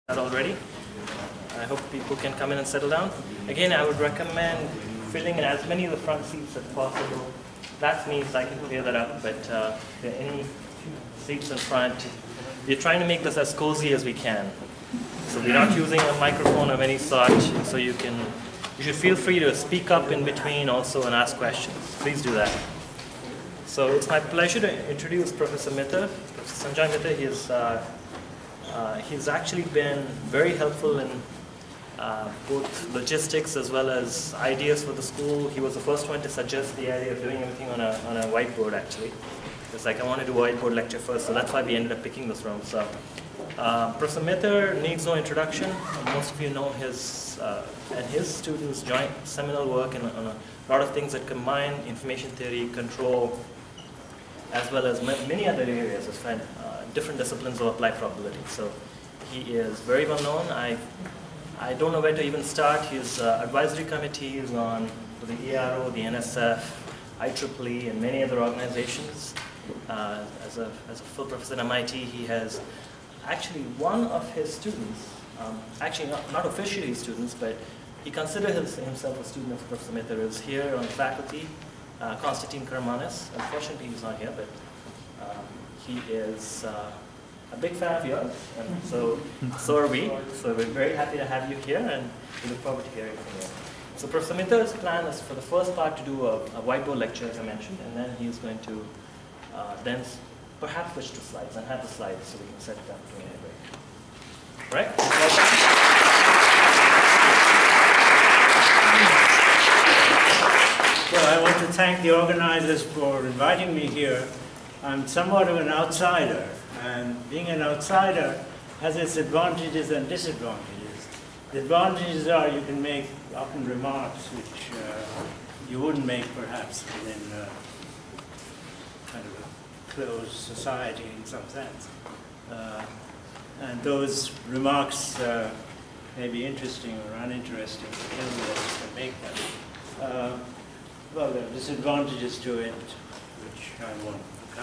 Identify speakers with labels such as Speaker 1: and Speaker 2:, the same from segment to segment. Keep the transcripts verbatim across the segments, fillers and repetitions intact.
Speaker 1: Already. I hope people can come in and settle down. Again, I would recommend filling in as many of the front seats as possible. That's me, so I can clear that up, but uh, if there are any seats in front, we're trying to make this as cozy as we can. So we're not using a microphone of any sort, so you can, you should feel free to speak up in between also and ask questions. Please do that. So it's my pleasure to introduce Professor Mitter. Professor Sanjay Mitter, he is uh, Uh, he's actually been very helpful in uh, both logistics as well as ideas for the school. He was the first one to suggest the idea of doing everything on a, on a whiteboard, actually. It's like, I want to do a whiteboard lecture first, so that's why we ended up picking this room. So, uh, Professor Mitter needs no introduction. Most of you know his uh, and his students' joint seminal work in, on a lot of things that combine information theory, control, as well as many other areas as well. Different disciplines of applied probability. So he is very well known. I, I don't know where to even start. His uh, advisory committees on the E R O, the N S F, I triple E, and many other organizations. Uh, as, a, as a full professor at M I T, he has actually one of his students, um, actually not, not officially students, but he considers himself a student of Professor Mitter, is here on the faculty, uh, Konstantin Kermanis. Unfortunately, he's not here, but um, he is uh, a big fan of yours, and so, so are we. So we're very happy to have you here, and we look forward to hearing from you. So Professor Mitter's plan is for the first part to do a, a whiteboard lecture, as I mentioned, and then he's going to uh, then perhaps switch to slides, and have the slides so we can set it up during the break. Right?
Speaker 2: Well, I want to thank the organizers for inviting me here. I'm somewhat of an outsider, and being an outsider has its advantages and disadvantages. The advantages are you can make often remarks which uh, you wouldn't make perhaps within uh, kind of a closed society in some sense. Uh, and those remarks uh, may be interesting or uninteresting to anyone else can make them. Uh, well, there are disadvantages to it, which I won't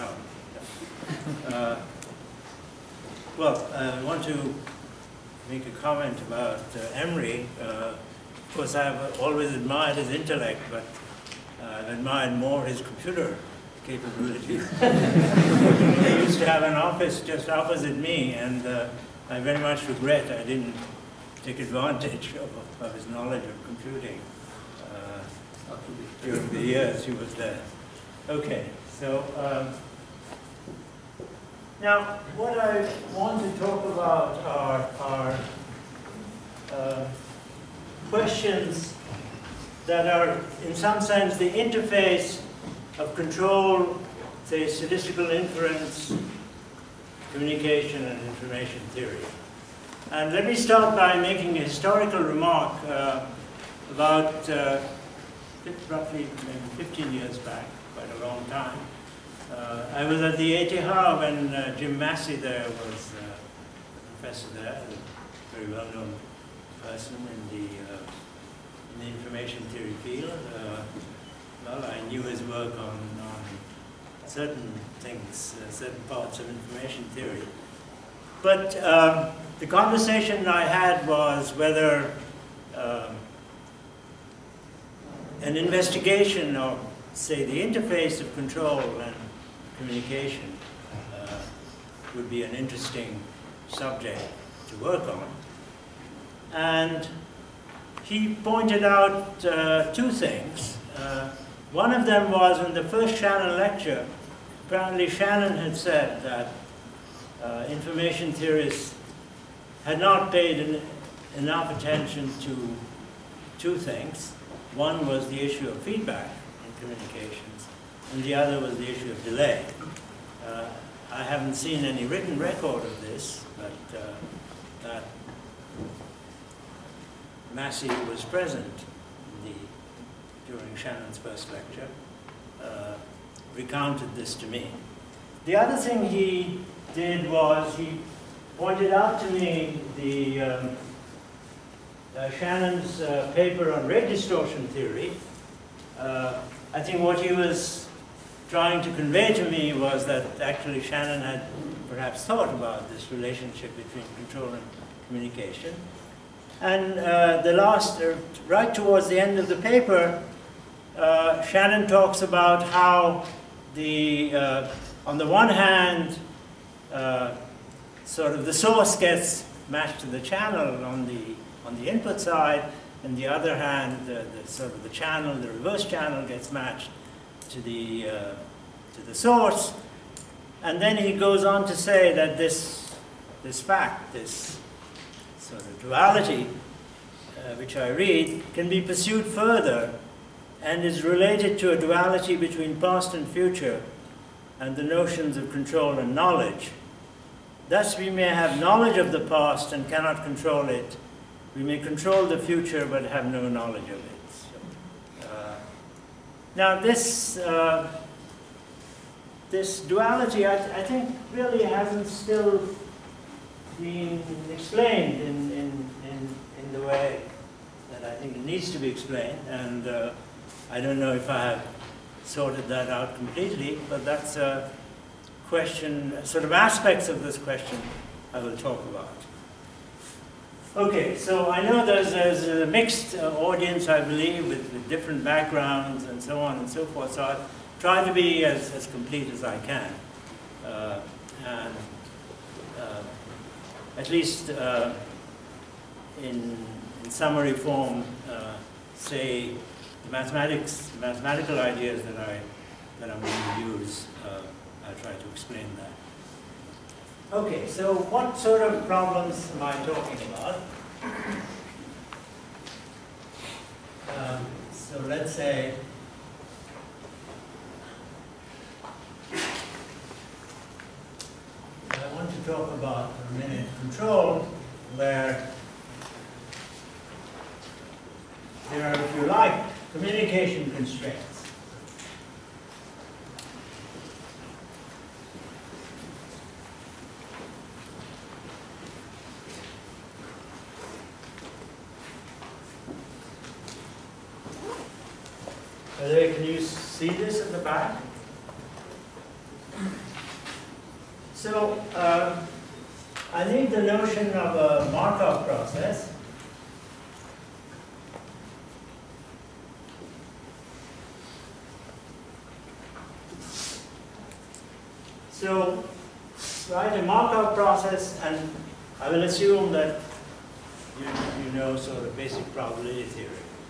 Speaker 2: Uh, well, I want to make a comment about uh, Emory. Uh, of course, I've always admired his intellect, but uh, I've admired more his computer capabilities. He used to have an office just opposite me, and uh, I very much regret I didn't take advantage of, of his knowledge of computing uh, during the years he was there. Okay. So, um, now what I want to talk about are, are uh, questions that are, in some sense, the interface of control, say, statistical inference, communication, and information theory. And let me start by making a historical remark uh, about uh, roughly maybe fifteen years back. Quite a long time. Uh, I was at the A T H when uh, Jim Massey there was uh, a professor there, a very well-known person in the, uh, in the information theory field. Uh, well, I knew his work on, on certain things, uh, certain parts of information theory. But um, the conversation I had was whether um, an investigation of, say, the interface of control and communication uh, would be an interesting subject to work on. And he pointed out uh, two things. Uh, one of them was in the first Shannon lecture, apparently Shannon had said that uh, information theorists had not paid an, enough attention to two things. One was the issue of feedback communications, and the other was the issue of delay. Uh, I haven't seen any written record of this, but uh, that Massey was present in the, during Shannon's first lecture, uh, recounted this to me. The other thing he did was he pointed out to me the um, uh, Shannon's uh, paper on rate distortion theory. Uh, I think what he was trying to convey to me was that actually Shannon had perhaps thought about this relationship between control and communication. And uh, the last, uh, right towards the end of the paper, uh, Shannon talks about how the, uh, on the one hand, uh, sort of the source gets matched to the channel on the, on the input side, and the other hand, the, the sort of the channel, the reverse channel gets matched to the, uh, to the source. And then he goes on to say that this, this fact, this sort of duality, uh, which I read, can be pursued further and is related to a duality between past and future and the notions of control and knowledge. Thus we may have knowledge of the past and cannot control it. We may control the future but have no knowledge of it. So, uh, now this, uh, this duality, I, I think, really hasn't still been explained in, in, in, in the way that I think it needs to be explained. And uh, I don't know if I have sorted that out completely, but that's a question, sort of aspects of this question I will talk about. Okay, so I know there's, there's a mixed uh, audience, I believe, with, with different backgrounds and so on and so forth, so I'll try to be as, as complete as I can. Uh, and uh, at least uh, in, in summary form, uh, say the mathematics, mathematical ideas that, I, that I'm going to use, uh, I'll try to explain that. Okay, so what sort of problems am I talking about? Um, so let's say I want to talk about for a minute control, where there are, if you like, communication constraints. By the way, can you see this at the back? So, uh, I think the notion of a Markov process So, write a Markov process, and I will assume that you, you know sort of basic probability theory.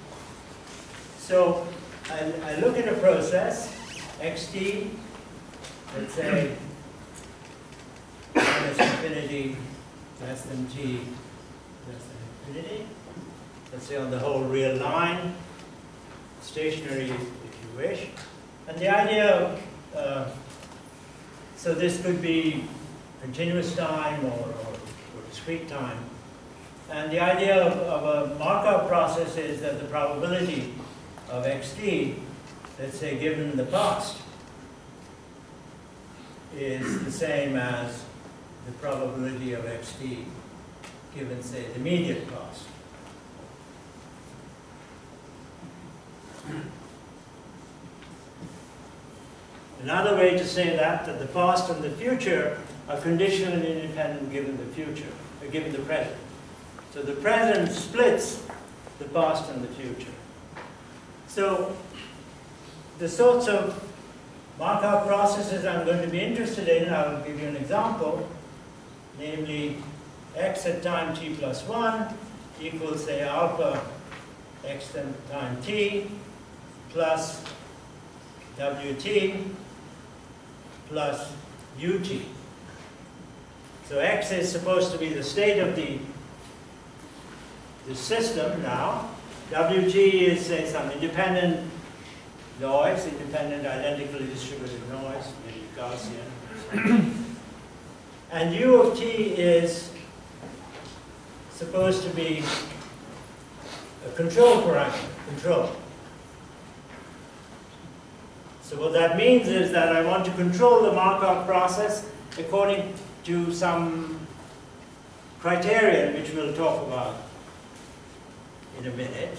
Speaker 2: So, I, I look at a process, xt, let's say minus infinity less than t less than infinity. Let's say on the whole real line, stationary if you wish. And the idea of, uh, so this could be continuous time or, or, or discrete time. And the idea of, of a Markov process is that the probability of xt, let's say given in the past, is the same as the probability of xt given, say, the immediate past. Another way to say that, that the past and the future are conditionally independent given the future, or given the present. So the present splits the past and the future. So the sorts of Markov processes I'm going to be interested in, I'll give you an example, namely x at time t plus one equals, say, alpha x at time t plus wt plus ut. So x is supposed to be the state of the, the system now. Wt is, say, some independent noise, independent identically distributed noise, maybe Gaussian. And u of t is supposed to be a control parameter, control. So what that means is that I want to control the Markov process according to some criterion, which we'll talk about in a minute.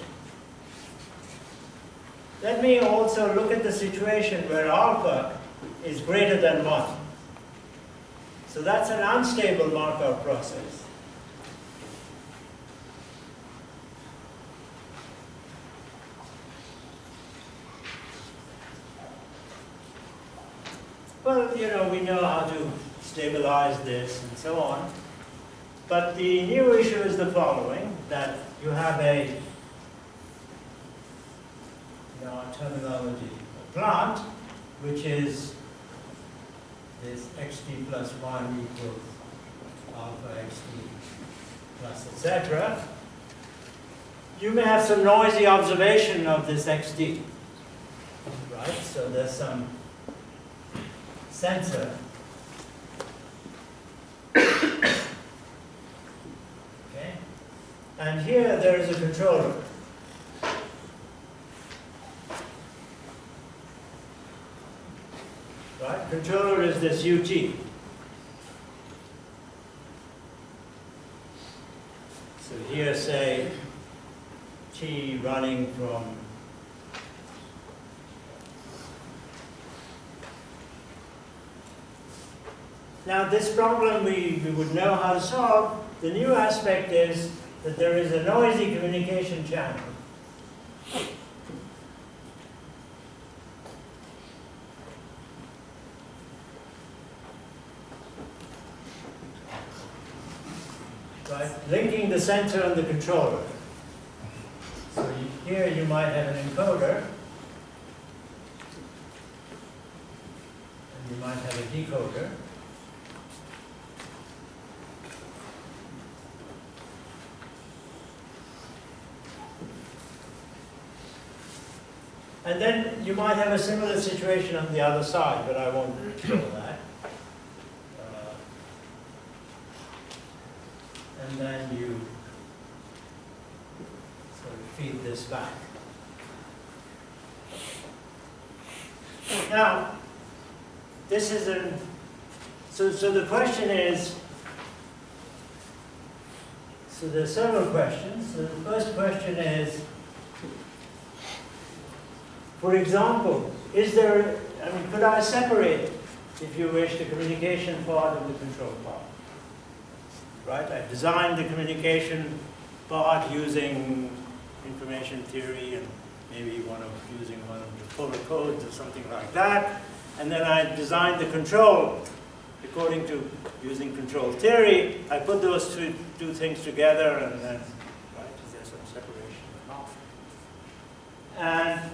Speaker 2: Let me also look at the situation where alpha is greater than one. So that's an unstable Markov process. well, you know, we know how to stabilize this and so on. But the new issue is the following, that you have a, in our terminology, a plant, which is this xt plus one equals alpha xt plus et cetera. You may have some noisy observation of this xt, right? So there's some sensor. Okay? And here there is a controller. Right? Controller is this U T. So here, say, T running from now this problem we, we would know how to solve. The new aspect is that there is a noisy communication channel. Right? Linking the sensor and the controller. So you, here you might have an encoder, and you might have a decoder. And then you might have a similar situation on the other side, but I won't show that. Uh, and then you sort of feed this back. Now, this is an, so, so the question is, so there's several questions. So the first question is, for example, is there, I mean, could I separate, if you wish, the communication part and the control part? Right? I designed the communication part using information theory and maybe one of using one of the polar codes or something like that. And then I designed the control according to using control theory. I put those two, two things together and then, right, is there some separation or not? And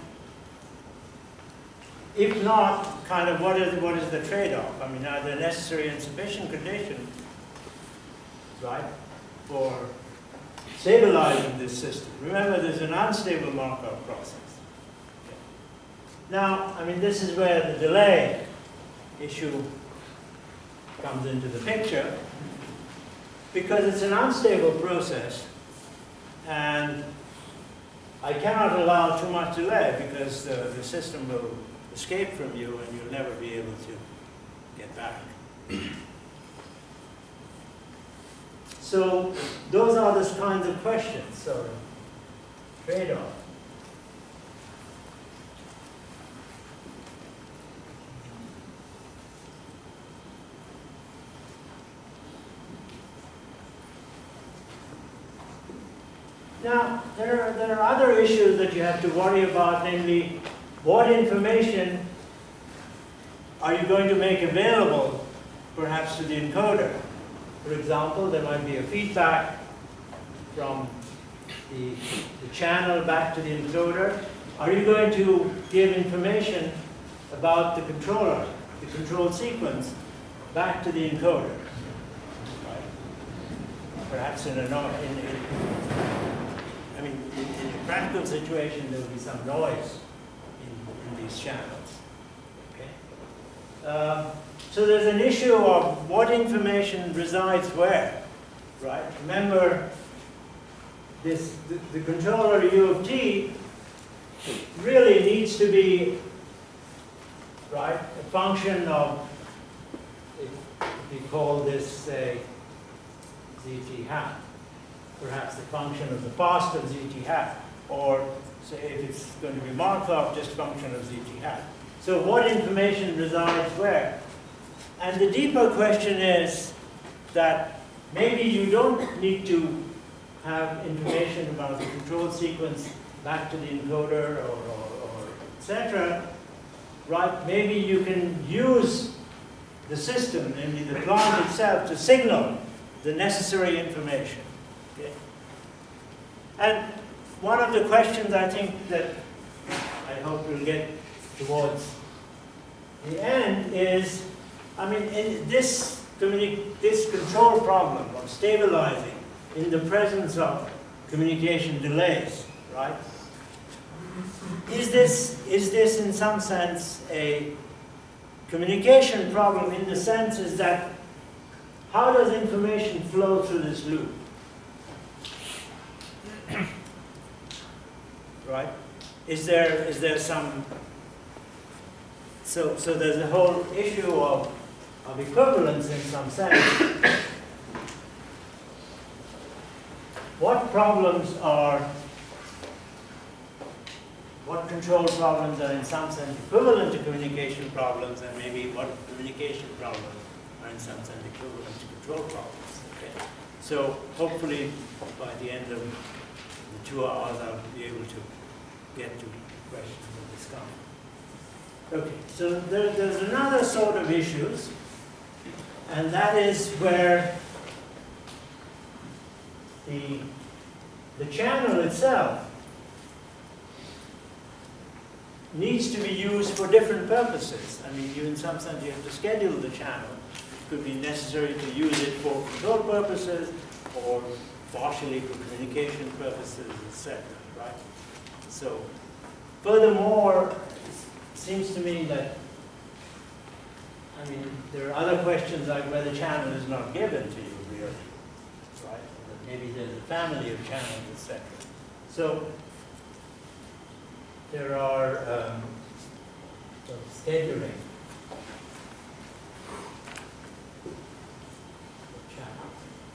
Speaker 2: if not, kind of what is, what is the trade-off? I mean, are there necessary and sufficient conditions, right, for stabilizing this system? Remember, there's an unstable Markov process. Okay. Now, I mean, this is where the delay issue comes into the picture, because it's an unstable process, and I cannot allow too much delay because the, the system will escape from you and you'll never be able to get back. So those are the kinds of questions, so trade-off. Now, there are, there are other issues that you have to worry about, namely, what information are you going to make available, perhaps, to the encoder? For example, there might be a feedback from the, the channel back to the encoder. Are you going to give information about the controller, the control sequence, back to the encoder? Right? Perhaps in a, in, in, I mean, in, in a practical situation, there will be some noise in, in these channels. Okay? Um, so there's an issue of what information resides where, right? Remember, this the, the controller U of t really needs to be, right, a function of, if, if we call this, say, zt hat. Perhaps the function of the past of zt hat, or say if it's going to be Markov, just function of zt hat. So what information resides where? And the deeper question is that maybe you don't need to have information about the control sequence back to the encoder or, or, or et cetera. Right? Maybe you can use the system, namely the plant itself, to signal the necessary information. Okay? And one of the questions I think that I hope we'll get towards the end is, I mean, in this, this control problem of stabilizing in the presence of communication delays, right? Is this, is this in some sense a communication problem in the sense is that how does information flow through this loop? Right? Is there, is there some, so, so there's a whole issue of, of equivalence in some sense. What problems are, what control problems are in some sense equivalent to communication problems, and maybe what communication problems are in some sense equivalent to control problems? Okay. So hopefully by the end of the two hours I'll be able to get to questions of this kind. Okay, so there, there's another sort of issues, and that is where the, the channel itself needs to be used for different purposes. I mean, you, in some sense, you have to schedule the channel. It could be necessary to use it for control purposes or partially for communication purposes, et cetera. Right? So, furthermore, it seems to me that, I mean, there are other questions like where the channel is not given to you, really. Right? Maybe there's a family of channels, et cetera. So, there are um, so scheduling channels.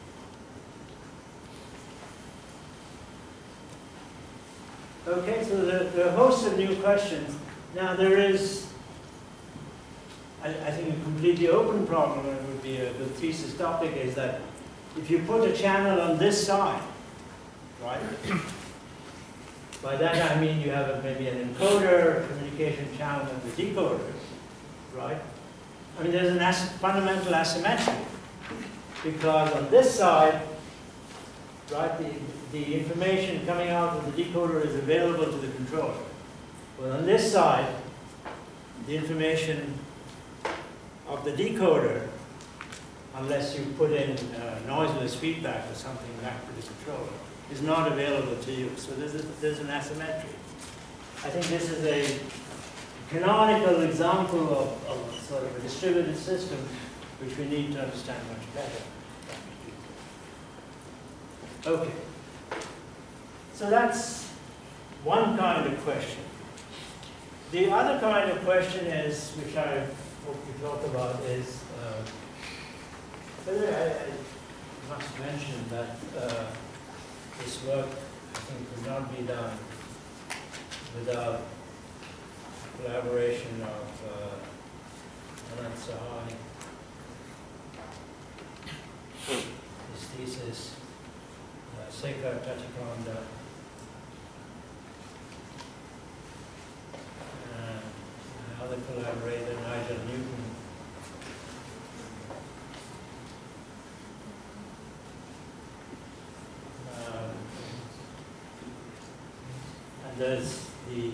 Speaker 2: Okay, so there, there are a host of new questions. Now there is, I, I think, a completely open problem, and it would be a good thesis topic, is that if you put a channel on this side, right? By that I mean you have a, maybe an encoder, a communication channel, and the decoder, right? I mean, there's an as fundamental asymmetry, because on this side, right, the, the information coming out of the decoder is available to the controller. But on this side, the information of the decoder, unless you put in uh, noiseless feedback or something back to the controller, is not available to you. So there's, a, there's an asymmetry. I think this is a canonical example of, of sort of a distributed system which we need to understand much better. Okay. So that's one kind of question. The other kind of question is, which I hope we talk about, is uh, whether I, I must mention that uh, this work, I think, could not be done without collaboration of uh, Anand Sahai, his thesis, uh, Sekar Tachikonda, and my other collaborator, Nigel Newton. Um, and there's the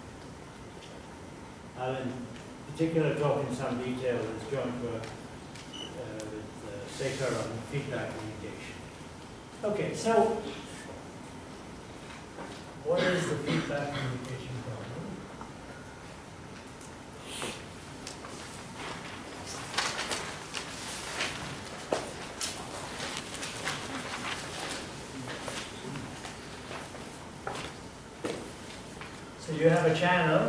Speaker 2: I'll in particular talk in some detail with joint work uh, with uh, Sekar on feedback communication. Okay, so what is the feedback communication problem? So you have a channel.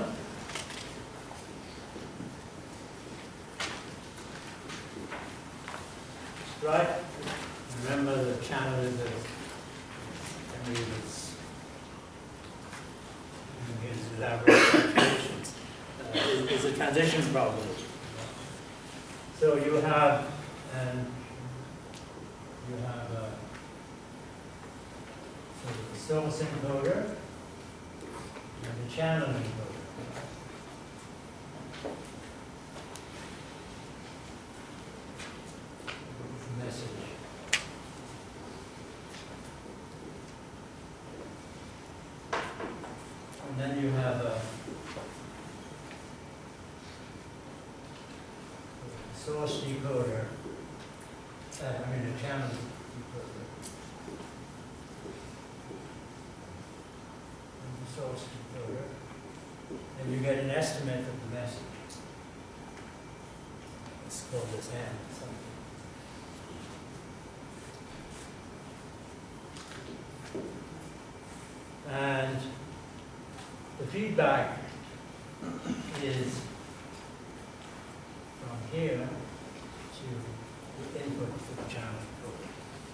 Speaker 2: Right? Remember, the channel is a, I mean, it's, it's elaborate calculations. Uh, is, is a transition problem. So you have, and you have a, a source encoder and a channel encoder. And then you have a source decoder, uh, I mean a channel decoder, and the source decoder, and you get an estimate of the message. Let's call this N something. And the feedback is from here to the input for the channel encoder.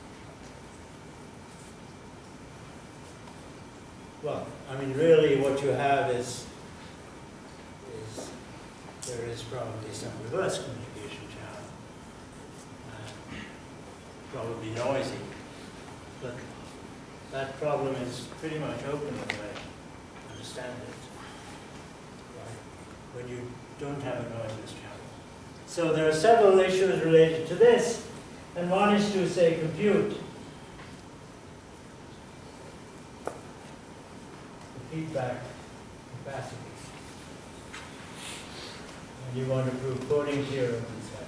Speaker 2: Well, I mean, really what you have is, is there is probably some reverse communication channel, uh, probably noisy, but that problem is pretty much open as I understand it, right? When you don't have a noiseless channel. So there are several issues related to this, and one is to say compute the feedback capacity. And you want to prove coding theorem and stuff.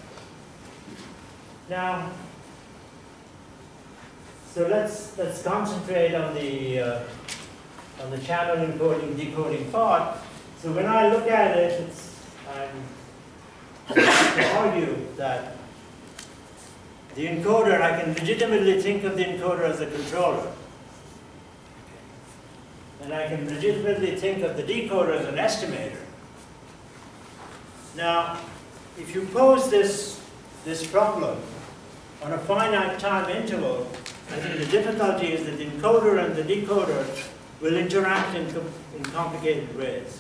Speaker 2: Now, so let's let's concentrate on the uh, on the channel encoding decoding part. So when I look at it, it's I'm to argue that the encoder, I can legitimately think of the encoder as a controller. And I can legitimately think of the decoder as an estimator. Now, if you pose this, this problem on a finite time interval, I think the difficulty is that the encoder and the decoder will interact in, com in complicated ways.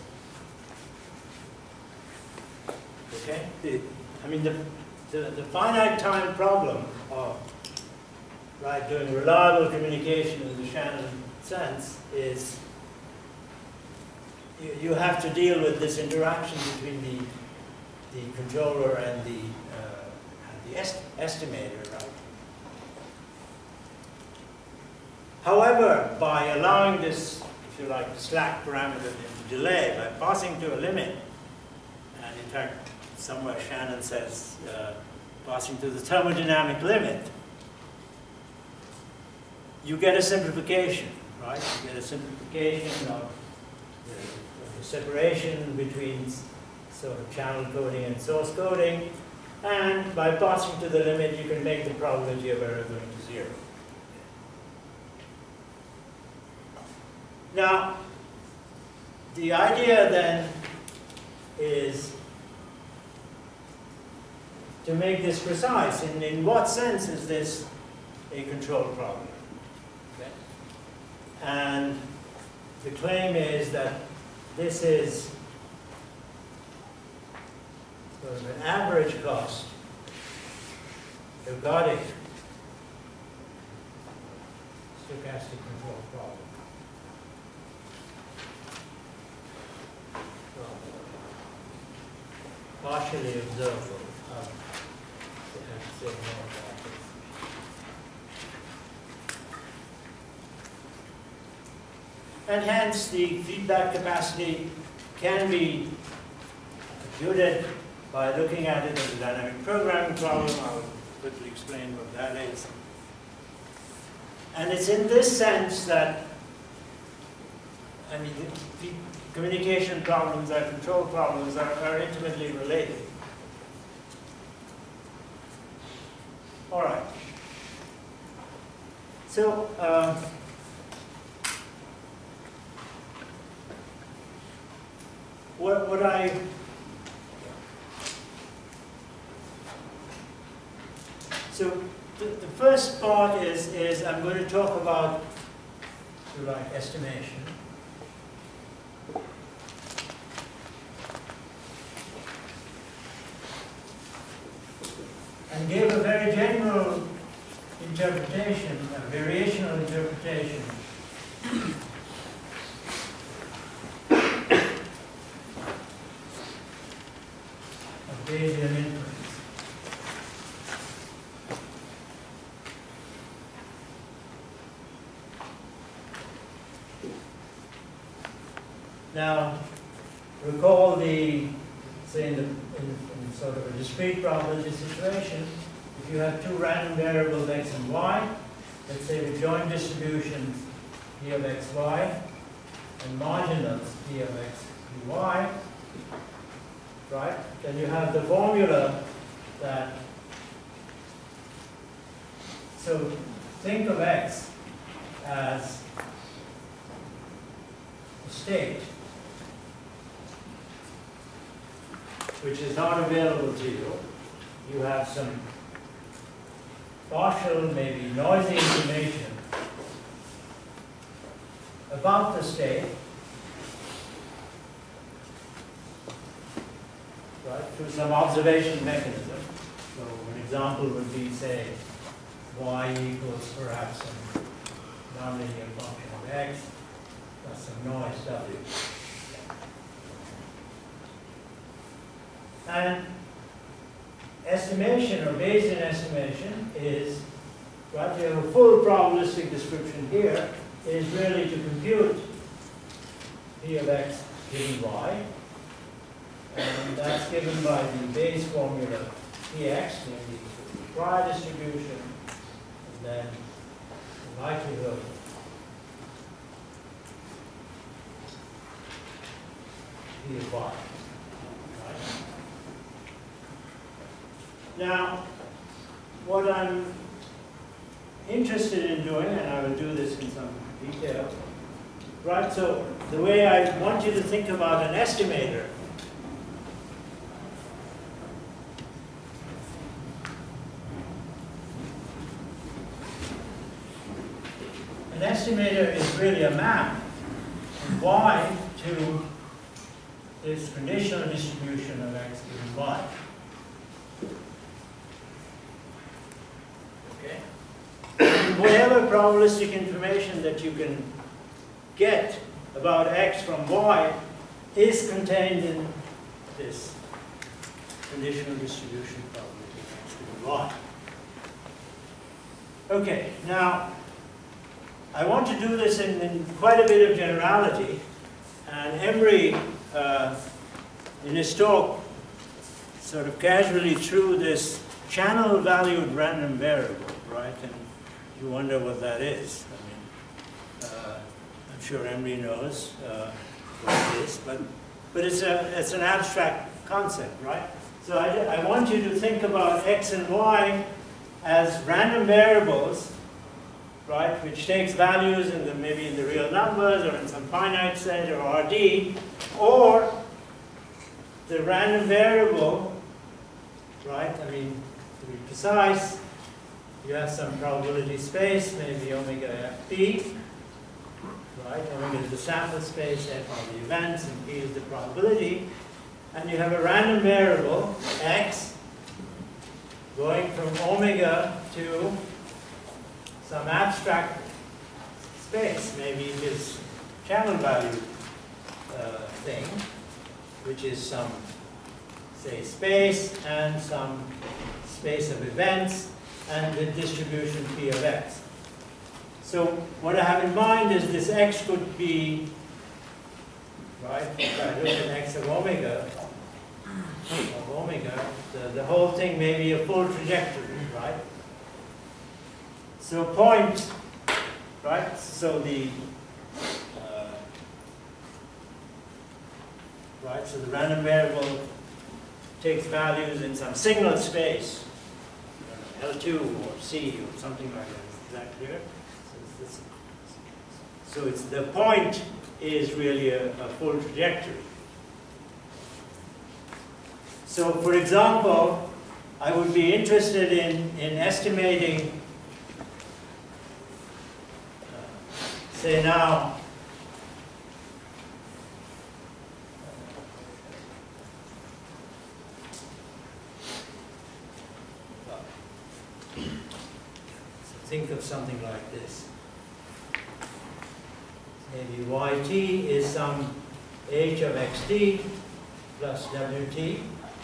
Speaker 2: Okay? The, I mean, the, the, the finite time problem of right, doing reliable communication in the Shannon sense is you, you have to deal with this interaction between the, the controller and the, uh, and the est estimator, right? However, by allowing this, if you like, the slack parameter into delay, by passing to a limit, and in fact, somewhere Shannon says uh, passing to the thermodynamic limit, you get a simplification, right? You get a simplification of the, of the separation between sort of channel coding and source coding, and by passing to the limit, you can make the probability of error going to zero. Now, the idea then is to make this precise. In, in what sense is this a control problem? Okay. And the claim is that this is sort of an average cost, ergodic, stochastic control problem. Partially observable. Um, say more about this. And hence, the feedback capacity can be computed by looking at it as a dynamic programming problem. I will quickly explain what that is. And it's in this sense that, I mean, the, the communication problems and control problems are, are intimately related. All right. So, uh, what, what I so the, the first part is is I'm going to talk about, if you like, estimation. And give a very general interpretation, a variational interpretation of Bayesian inference. Now, recall the, say in, the, in, in sort of a discrete probability situation, if you have two random variables x and y, let's say with joint distributions p of xy and marginals p of x dy, right? Then you have the formula that, so think of x as a state which is not available to you. You have some partial, maybe noisy information about the state, right, through some observation mechanism. So an example would be, say, y equals perhaps some nonlinear function of x plus some noise w. And estimation, or Bayesian estimation, is, right, we have a full probabilistic description here, is really to compute p of x given y. And that's given by the Bayes formula px, namely the prior distribution, and then the likelihood p of y. Now, what I'm interested in doing, and I will do this in some detail, right? So the way I want you to think about an estimator an estimator is really a map from y to this conditional distribution of x given y. Whatever probabilistic information that you can get about x from y is contained in this conditional distribution probability of x given y. Okay, now I want to do this in, in quite a bit of generality, and Emery, uh, in his talk, sort of casually threw this channel-valued random variable, right? And you wonder what that is. I mean, uh, I'm sure Emery knows uh, what it is, but but it's a it's an abstract concept, right? So I, I want you to think about x and y as random variables, right, which takes values in the maybe in the real numbers or in some finite set or R D, or the random variable, right? I mean, to be precise, you have some probability space, maybe omega f p, right? Omega is the sample space, f are the events, and p is the probability. And you have a random variable, x, going from omega to some abstract space. Maybe it is channel value uh, thing, which is some, say, space and some space of events, and the distribution p of x. So what I have in mind is this x could be, right, if I look at x of omega, of omega, the, the whole thing may be a full trajectory, right? So point, right, so the, uh, right, so the random variable takes values in some signal space, L two or C or something like that. Is that clear? So it's, this, so it's the point is really a, a full trajectory. So, for example, I would be interested in, in estimating, uh, say now, think of something like this. Maybe yt is some h of xt plus wt.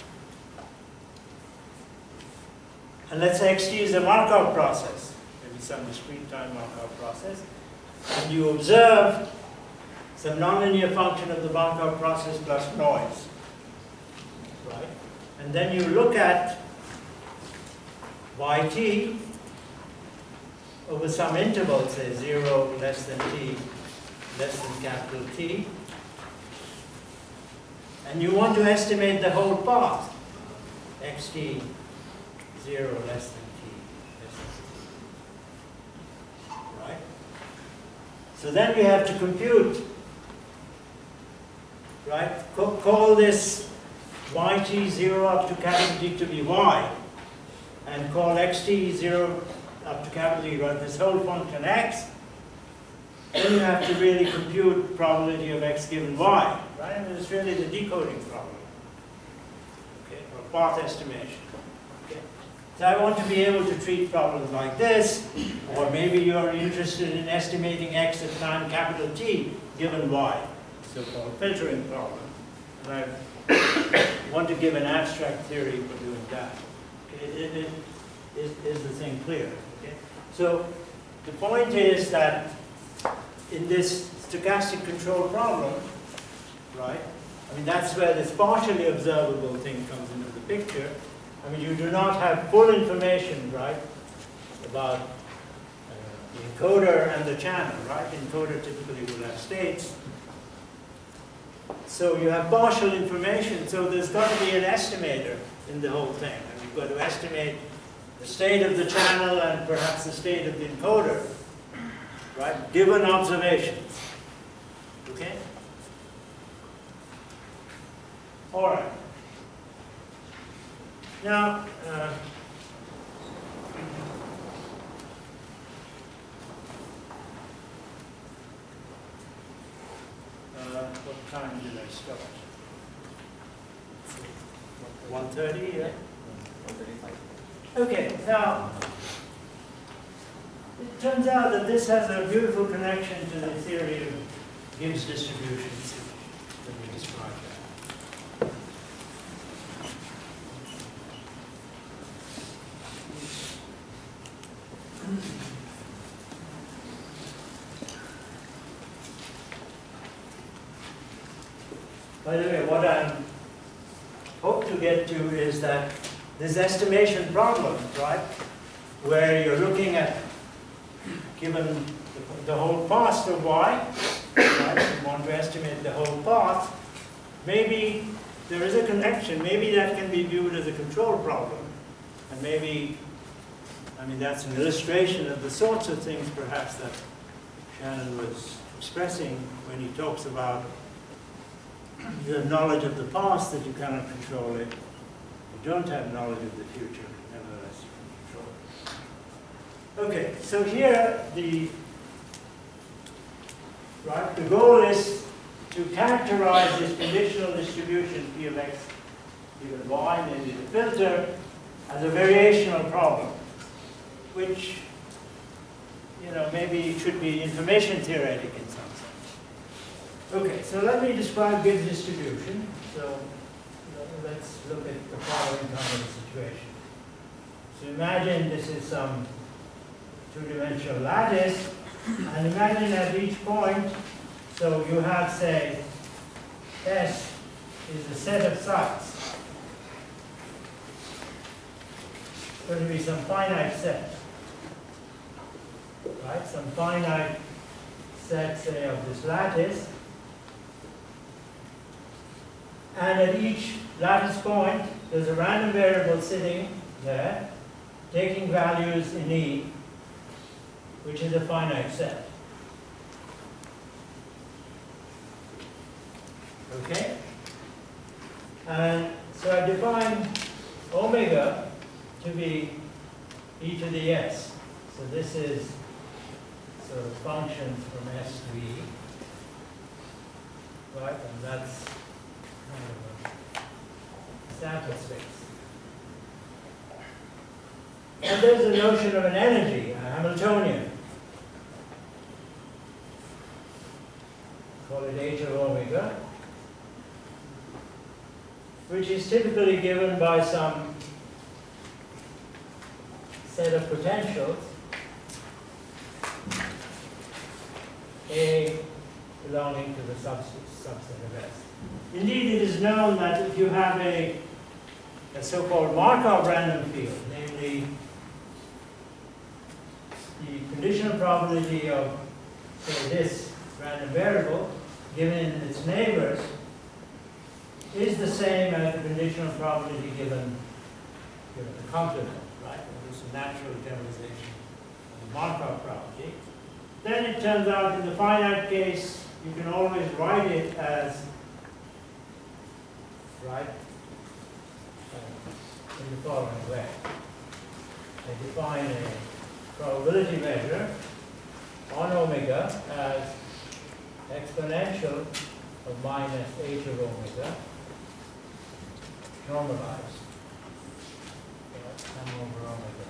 Speaker 2: And let's say xt is a Markov process, maybe some discrete time Markov process. And you observe some nonlinear function of the Banach process plus noise, right? And then you look at yt over some interval, say zero less than t, less than capital T, and you want to estimate the whole path, xt zero less than t, less than t, right? So then you have to compute, right? Co call this yt zero up to capital T to be y, and call xt zero up to capital T, right? This whole function x. Then you have to really compute probability of x given y, right? I mean, it's really the decoding problem, okay, or path estimation. Okay. So I want to be able to treat problems like this, or maybe you're interested in estimating x at time capital T given y, so-called filtering problem. And I want to give an abstract theory for doing that. Okay. It, it, is, is the thing clear? Okay. So the point is that in this stochastic control problem, right, I mean, that's where this partially observable thing comes into the picture. I mean, you do not have full information, right, about uh, the encoder and the channel, right? The encoder typically will have states. So you have partial information, so there's got to be an estimator in the whole thing. And you've got to estimate the state of the channel and perhaps the state of the encoder, right, given observations. Okay? All right. Now, uh, uh, what time did I start? one thirty, yeah?
Speaker 3: one thirty-five.
Speaker 2: Okay, now, it turns out that this has a beautiful connection to the theory of Gibbs distributions that we described. By the way, what I hope to get to is that this estimation problem, right, where you're looking at, given the, the whole path of y, right, you want to estimate the whole path, maybe there is a connection, maybe that can be viewed as a control problem, and maybe, I mean, that's an illustration of the sorts of things perhaps that Shannon was expressing when he talks about the knowledge of the past that you cannot control it. You don't have knowledge of the future, nevertheless you can control it. Okay, so here the right the goal is to characterize this conditional distribution P of x given y, namely the filter, as a variational problem, which you know maybe should be information theoretic in some sense. Okay, so let me describe Gibbs distribution. So let's look at the following kind of situation. So imagine this is some two-dimensional lattice, and imagine at each point, so you have, say, S is a set of sites. It's going to be some finite set, right? Some finite set, say, of this lattice. And at each lattice point, there's a random variable sitting there, taking values in E, which is a finite set. Okay? And so I define omega to be e to the s. So this is sort of functions from S to E. Right? And that's kind of a sample space. And there's a notion of an energy, a Hamiltonian. Call it H of omega, which is typically given by some set of potentials. A belonging to the subset, subset of S. Indeed, it is known that if you have a, a so-called Markov random field, namely the conditional probability of, say, this random variable given its neighbors is the same as the conditional probability given, given the complement, right? This is a natural generalization of the Markov property. Then it turns out in the finite case, you can always write it as, right, uh, in the following way. I define a probability measure on omega as exponential of minus h of omega normalized. Sum over omega.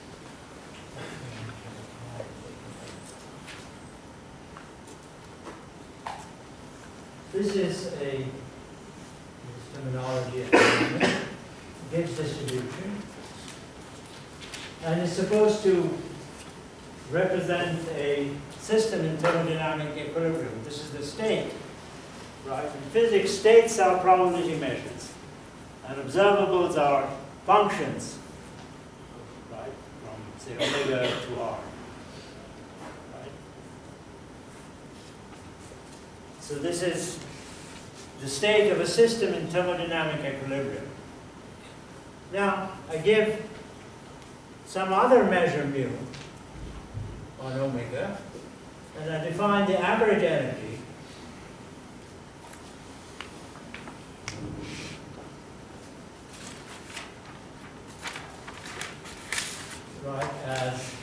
Speaker 2: This is a this terminology at the moment, Gibbs distribution, and is supposed to represent a system in thermodynamic equilibrium. This is the state, right? In physics, states are probability measures, and observables are functions, right, from, say, omega to r. Right? So this is the state of a system in thermodynamic equilibrium. Now, I give some other measure mu on omega, and I define the average energy right as,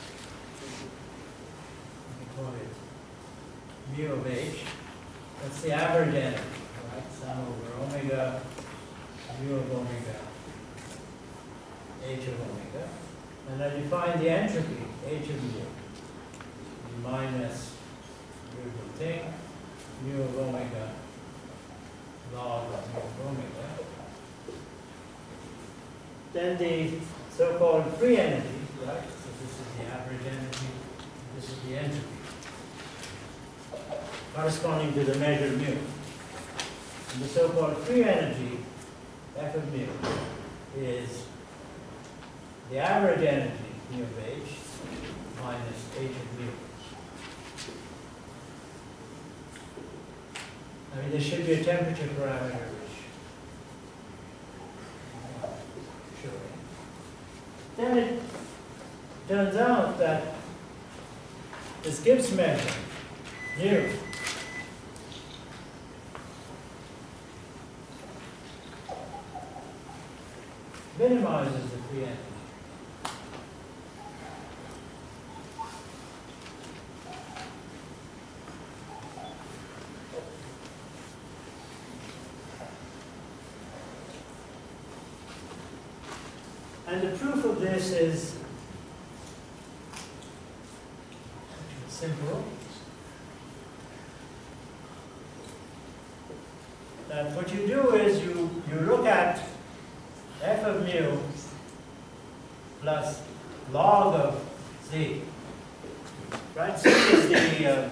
Speaker 2: we call it mu of h. That's the average energy, right? Sum over omega, mu of omega, h of omega. And I define the entropy, h of mu, minus mu of thing, mu of omega, log of mu of omega. Then the so-called free energy, right? So this is the average energy, this is the entropy, corresponding to the measured mu. And the so-called free energy, F of mu, is the average energy, mu of h, minus h of mu. I mean, there should be a temperature parameter which showing. Then it turns out that this Gibbs measure, mu, minimizes the free energy. And the proof of this is simple. That what you do is you, you look at f of mu plus log of z. Right? Z is the, uh,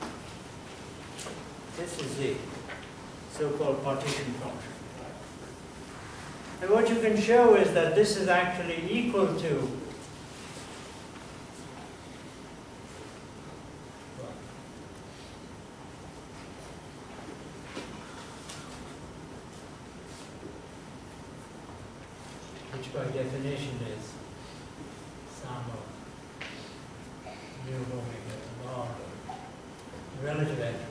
Speaker 2: this is z, so-called partition function. And what you can show is that this is actually equal to which by definition is sum of mu of omega log of relative entropy.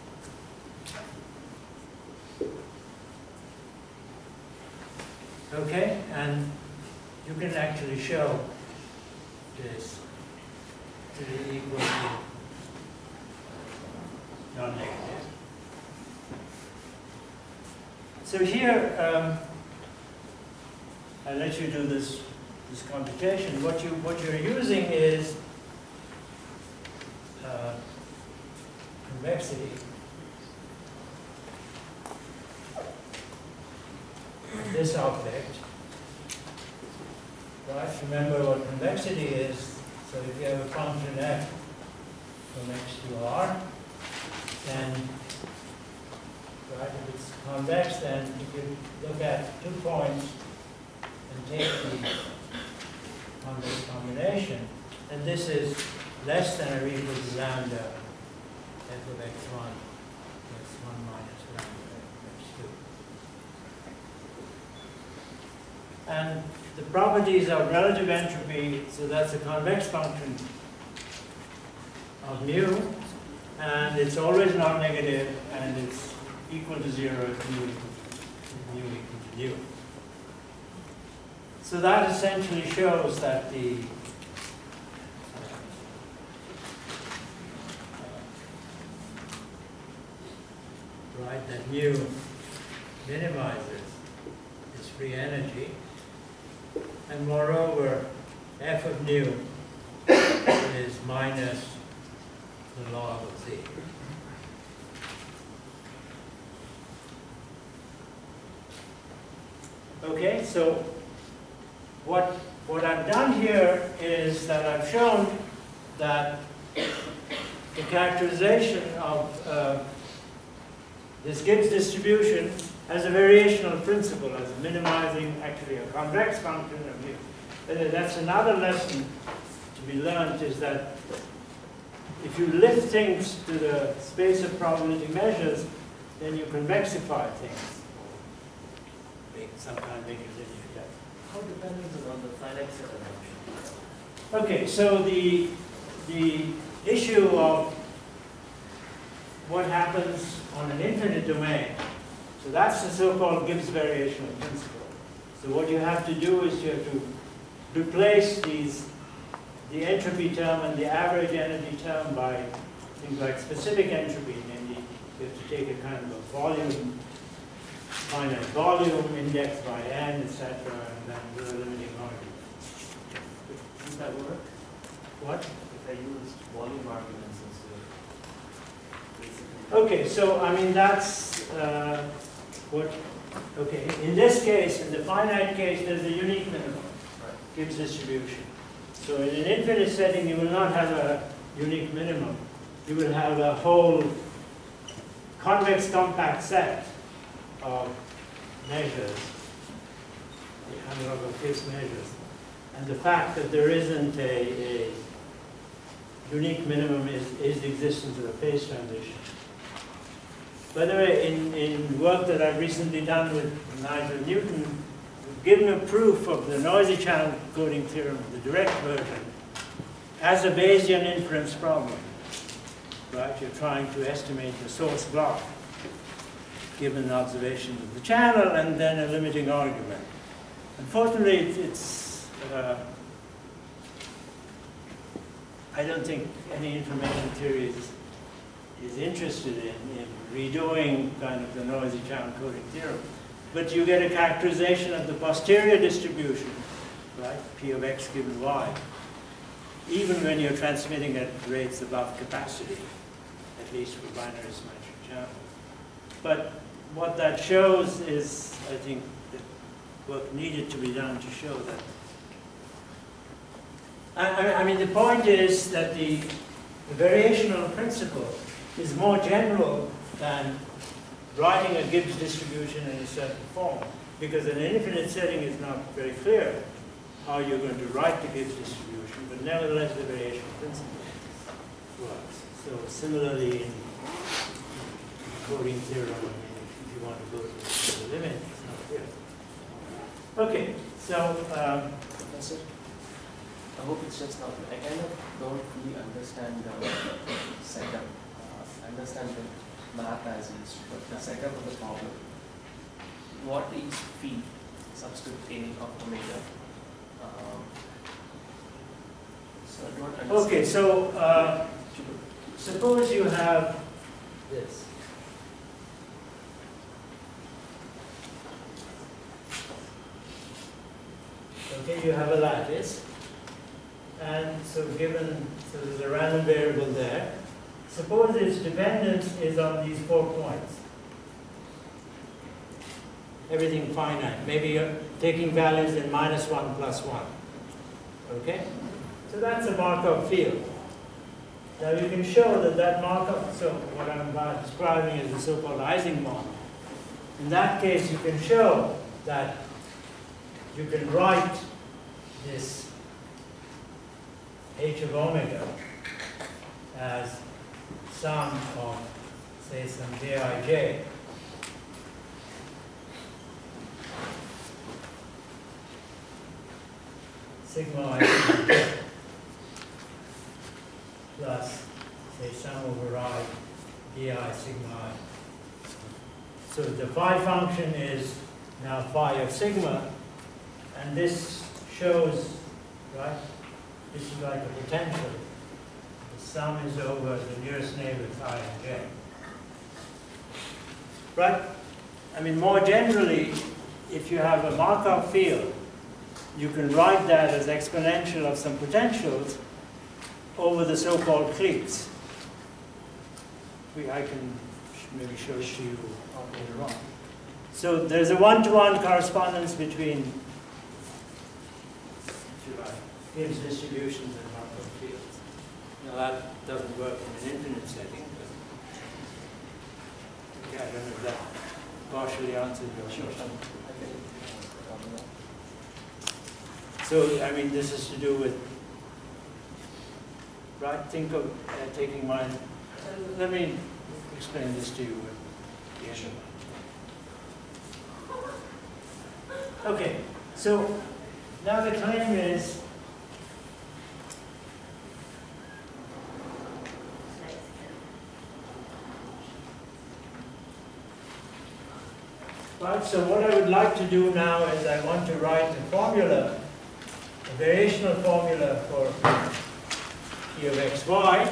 Speaker 2: Okay, and you can actually show this to be equal to non-negative. So here, um, I'll let you do this this computation. What you what you're using is uh, convexity. This object, right? Remember what convexity is. So if you have a function f from x to r, then, right, if it's convex, then if you look at two points and take the convex combination, and this is less than or equal to lambda f of x one plus one minus lambda f of x two. And the properties of relative entropy, so that's a convex function of mu, and it's always non-negative, and it's equal to zero if mu if mu equal to mu. So that essentially shows that the right that mu minimizes its free energy, and moreover, f of nu is minus the log of z. Okay, so what, what I've done here is that I've shown that the characterization of uh, this Gibbs distribution as a variational principle, as minimizing actually a convex function of mu. And that's another lesson to be learned, is that if you lift things to the space of probability measures, then you convexify things. Make, sometimes make it linear.
Speaker 1: How dependent is on the finite set of functions?
Speaker 2: Okay, so the, the issue of what happens on an infinite domain, so that's the so-called Gibbs variational principle. So what you have to do is you have to replace these, the entropy term and the average energy term by things like specific entropy, namely you have to take a kind of a volume, finite volume indexed by n, et cetera, and then do a limiting argument.
Speaker 1: Does that work?
Speaker 2: What?
Speaker 1: If I used volume arguments instead of basically.
Speaker 2: Okay, so I mean that's uh, what. Okay, in this case, in the finite case, there's a unique minimum. Gibbs distribution. So in an infinite setting, you will not have a unique minimum. You will have a whole convex compact set of measures, the analog of Gibbs measures. And the fact that there isn't a, a unique minimum is, is the existence of a phase transition. By the way, in, in work that I've recently done with Nigel Newton, we've given a proof of the noisy channel coding theorem, the direct version, as a Bayesian inference problem. Right? You're trying to estimate the source block, given observations of the channel, and then a limiting argument. Unfortunately, it's, uh, I don't think any information theory is, is interested in, in redoing kind of the noisy channel coding theorem. But you get a characterization of the posterior distribution, right, P of x given y, even when you're transmitting at rates above capacity, at least for binary symmetric channels. But what that shows is, I think, the work needed to be done to show that. I, I mean, the point is that the, the variational principle is more general than writing a Gibbs distribution in a certain form, because in an infinite setting it's not very clear how you're going to write the Gibbs distribution, but nevertheless the variational principle works. So similarly in coding theorem, I mean, if you want to go to the limit, it's not clear. Okay, so um,
Speaker 3: Professor, I hope it's just not. I kind of don't fully understand the setup. Uh, I understand the math as is, but the setup of the problem. What is phi subscript A of omega? Um, so I don't understand.
Speaker 2: okay, so uh, suppose you have this. Okay, you have a lattice, and so given, so there's a random variable there. Suppose its dependence is on these four points. Everything finite. Maybe you're taking values in minus one plus one. Okay? So that's a Markov field. Now you can show that that Markov, so what I'm about describing is the so-called Ising model. In that case, you can show that you can write this h of omega as sum of, say, some Jij sigma I sigma j plus, say, sum over I di sigma I. So the phi function is now phi of sigma, and this shows, right, this is like a potential. The sum is over the nearest neighbors I and j. Right? I mean, more generally, if you have a Markov field, you can write that as exponential of some potentials over the so-called cliques. We, I can maybe show it to you later on. So there's a one-to-one correspondence between, if you like, Gibbs distributions and Markov fields. Now that doesn't work in an infinite setting, but okay, I don't know if that partially answers your question. So, I mean, this is to do with, right, think of uh, taking my, uh, let me explain this to you. Yeah, sure. Okay, so now the claim is, right, so what I would like to do now is I want to write a formula, a variational formula for P of xy.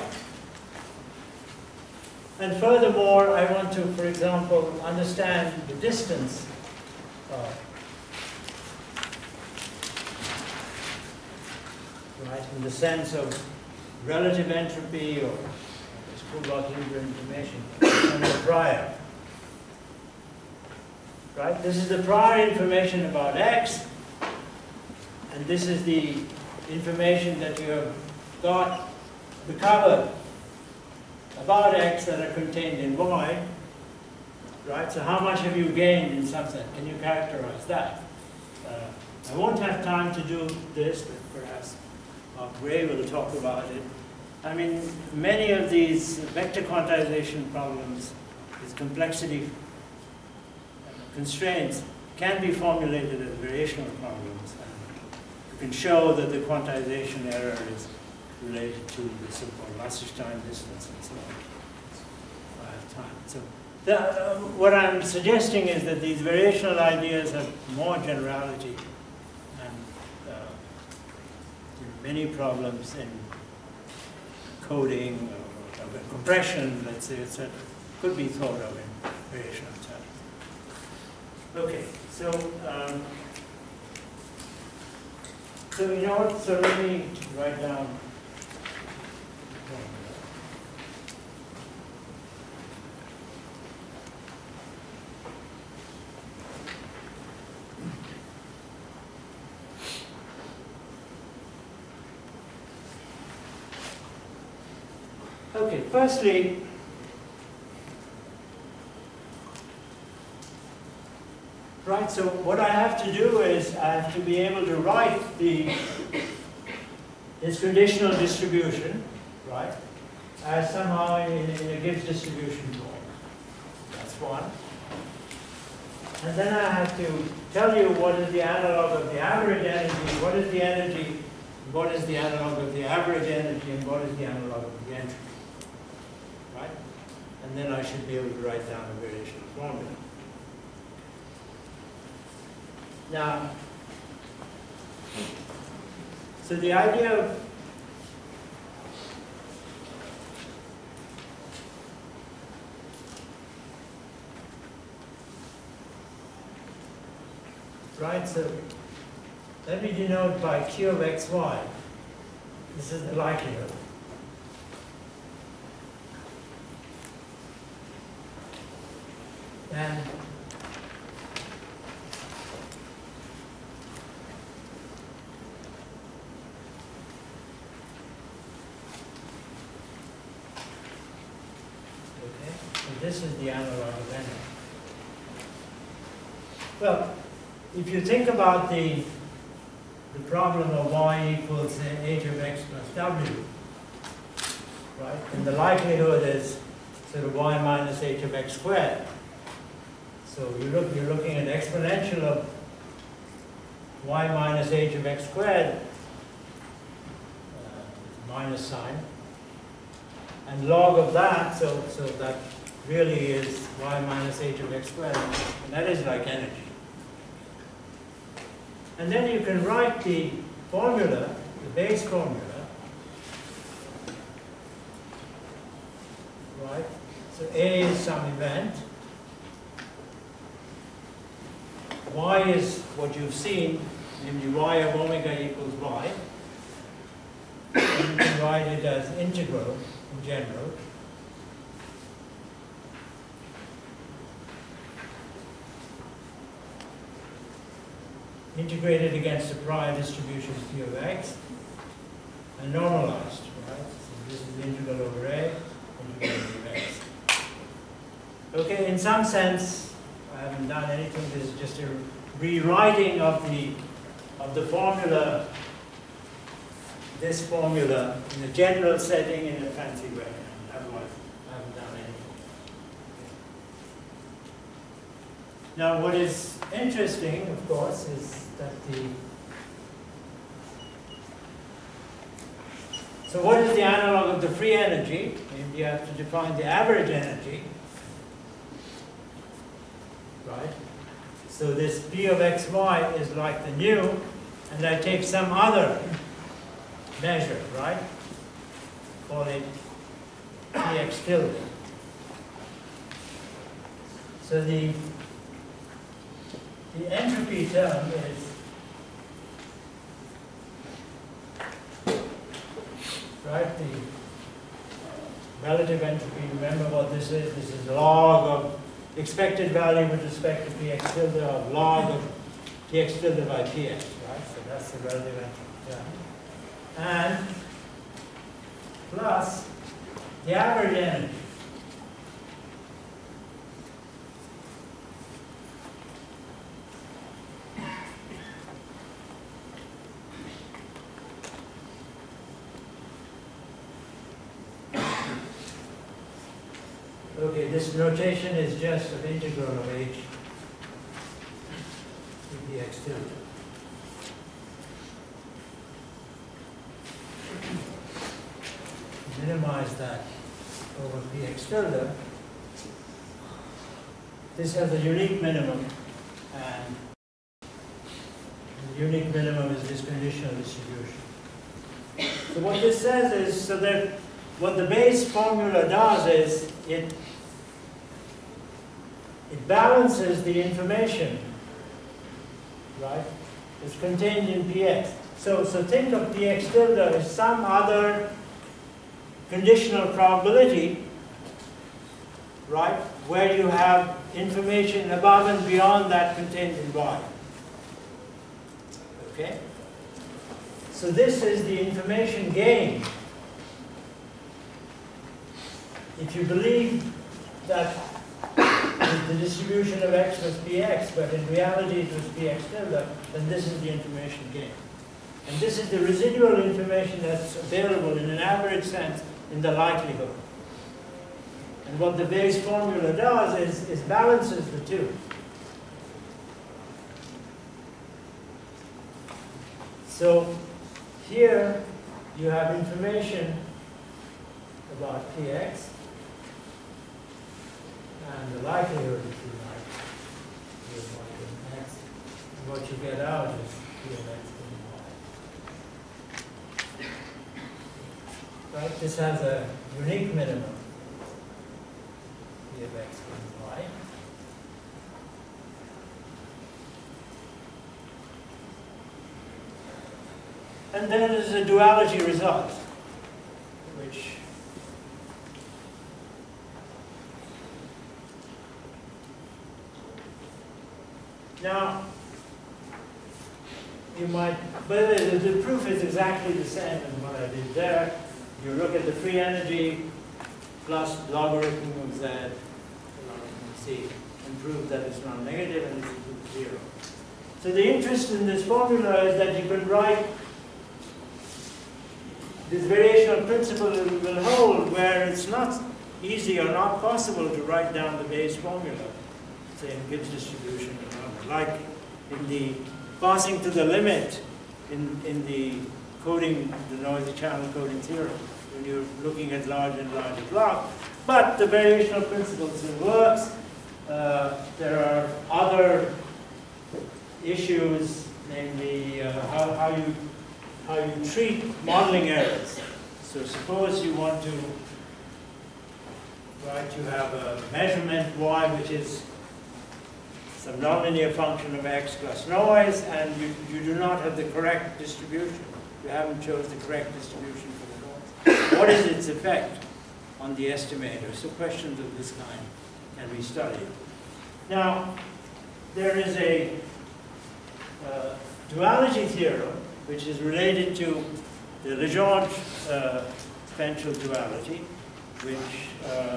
Speaker 2: And furthermore, I want to, for example, understand the distance of, right, in the sense of relative entropy or Kullback-Leibler information and the prior. Right? This is the prior information about x, and this is the information that you have got recovered about x that are contained in y. Right? So how much have you gained in some sense? Can you characterize that? Uh, I won't have time to do this, but perhaps Mark Gray will talk about it. I mean, many of these vector quantization problems, these complexity constraints, can be formulated as variational problems. And you can show that the quantization error is related to the so-called Wasserstein distance and so on. I have time. So the, uh, what I'm suggesting is that these variational ideas have more generality, and uh, there are many problems in coding or, or compression, let's say, et cetera, could be thought of in variational terms. Okay, so um, so you know what? So let me write down. Okay, firstly, right, so what I have to do is I have to be able to write the this conditional distribution, right, as somehow in, in a Gibbs distribution form. That's one. And then I have to tell you what is the analog of the average energy, what is the energy, what is the analog of the average energy, and what is the analog of the entropy. Right? And then I should be able to write down a variational formula. Now, so the idea of right, so let me denote by Q of xy. This is the likelihood. And So this is the analog of energy. Well, if you think about the, the problem of y equals say, h of x plus w, right? And the likelihood is sort of y minus h of x squared. So you look, you're looking at exponential of y minus h of x squared, uh, minus sign, and log of that, so, so that really is y minus h of x squared, and that is like energy. And then you can write the formula, the base formula, right? So A is some event, y is what you've seen, namely y of omega equals y. And you can write it as integral in general. Integrated against the prior distribution P of x and normalized, right? So this is the integral over A, integral over x. Okay, in some sense, I haven't done anything. This is just a rewriting of the of the formula, this formula in a general setting in a fancy way. Otherwise, I haven't done anything. Now, what is interesting, of course, is that the so what is the analog of the free energy? Maybe you have to define the average energy. Right? So this P of xy is like the nu, and I take some other measure, right? Call it Px tilde. So the, the entropy term is right, the relative entropy. Remember what this is? This is log of expected value with respect to Px tilde of log of Px tilde by Px, right? So that's the relative entropy term. And plus the average energy. Okay, this notation is just an integral of h to Px tilde. Minimize that over Px tilde. This has a unique minimum, and the unique minimum is this conditional distribution. So what this says is, so that what the base formula does is it it balances the information, right? It's contained in Px. So so think of Px tilde as some other conditional probability, right, where you have information above and beyond that contained in Y. Okay? So this is the information gain. If you believe that the distribution of x was Px, but in reality it was Px tilde, then this is the information gain. And this is the residual information that's available in an average sense in the likelihood. And what the base formula does is, is balances the two. So here you have information about Px and the likelihood, if you like, is what is x. And what you get out is P of x and y. Right? This has a unique minimum, P of x and y. And then there's a duality result, which now you might, but the, the proof is exactly the same as what I did there. You look at the free energy plus logarithm of z allow me to see, and prove that it's non-negative and it's equal to zero. So the interest in this formula is that you can write this variational principle will hold where it's not easy or not possible to write down the base formula, say in Gibbs distribution or not, like in the passing to the limit in, in the coding, the noisy channel coding theorem, when you're looking at larger and larger blocks. But the variational principle still works. Uh, there are other issues, namely uh, how, how you how you treat modeling errors. So suppose you want to, right, you have a measurement y which is some nonlinear function of x plus noise, and you, you do not have the correct distribution. You haven't chose the correct distribution for the noise. What is its effect on the estimator? So questions of this kind can be studied. Now, there is a uh, duality theorem which is related to the Legendre uh, potential duality, which uh,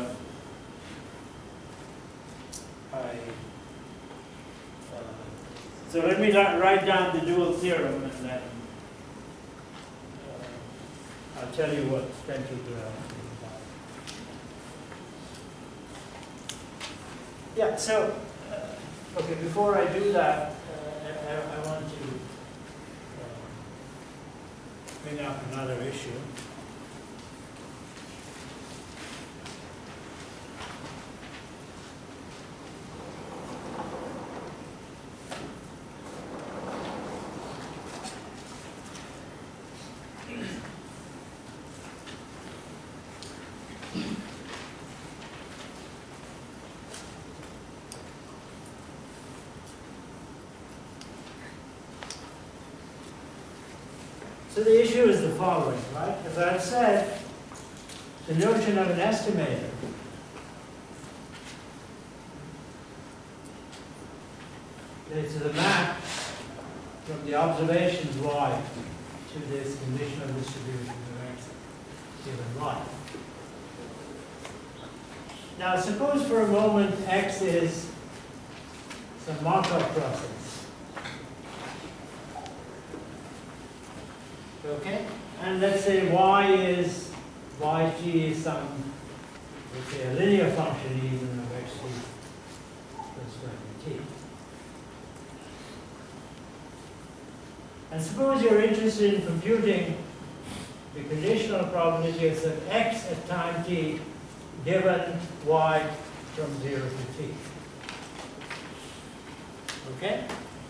Speaker 2: I uh, so let me write down the dual theorem, and then uh, I'll tell you what potential duality is about. Yeah. So uh, okay. Before I do that, uh, I, I want to bring up another issue. So the issue is the following, right? As I've said, the notion of an estimator is the map from the observations y to this conditional distribution of x given y. Now suppose for a moment x is some Markov process. Okay, and let's say y is yg is some, let's say, a linear function even of xt plus t. And suppose you're interested in computing the conditional probability of some x at time t given y from zero to t. Okay?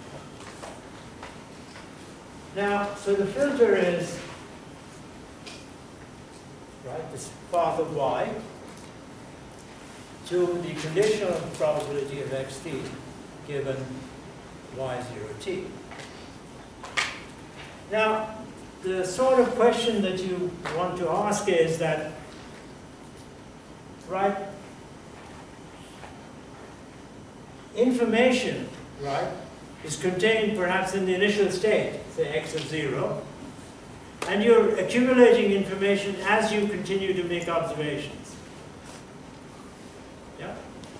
Speaker 2: Now, so the filter is, right, this path of y to the conditional probability of xt given y zero t. Now, the sort of question that you want to ask is that, right, information, right, is contained perhaps in the initial state, say x of zero, and you're accumulating information as you continue to make observations. Yeah?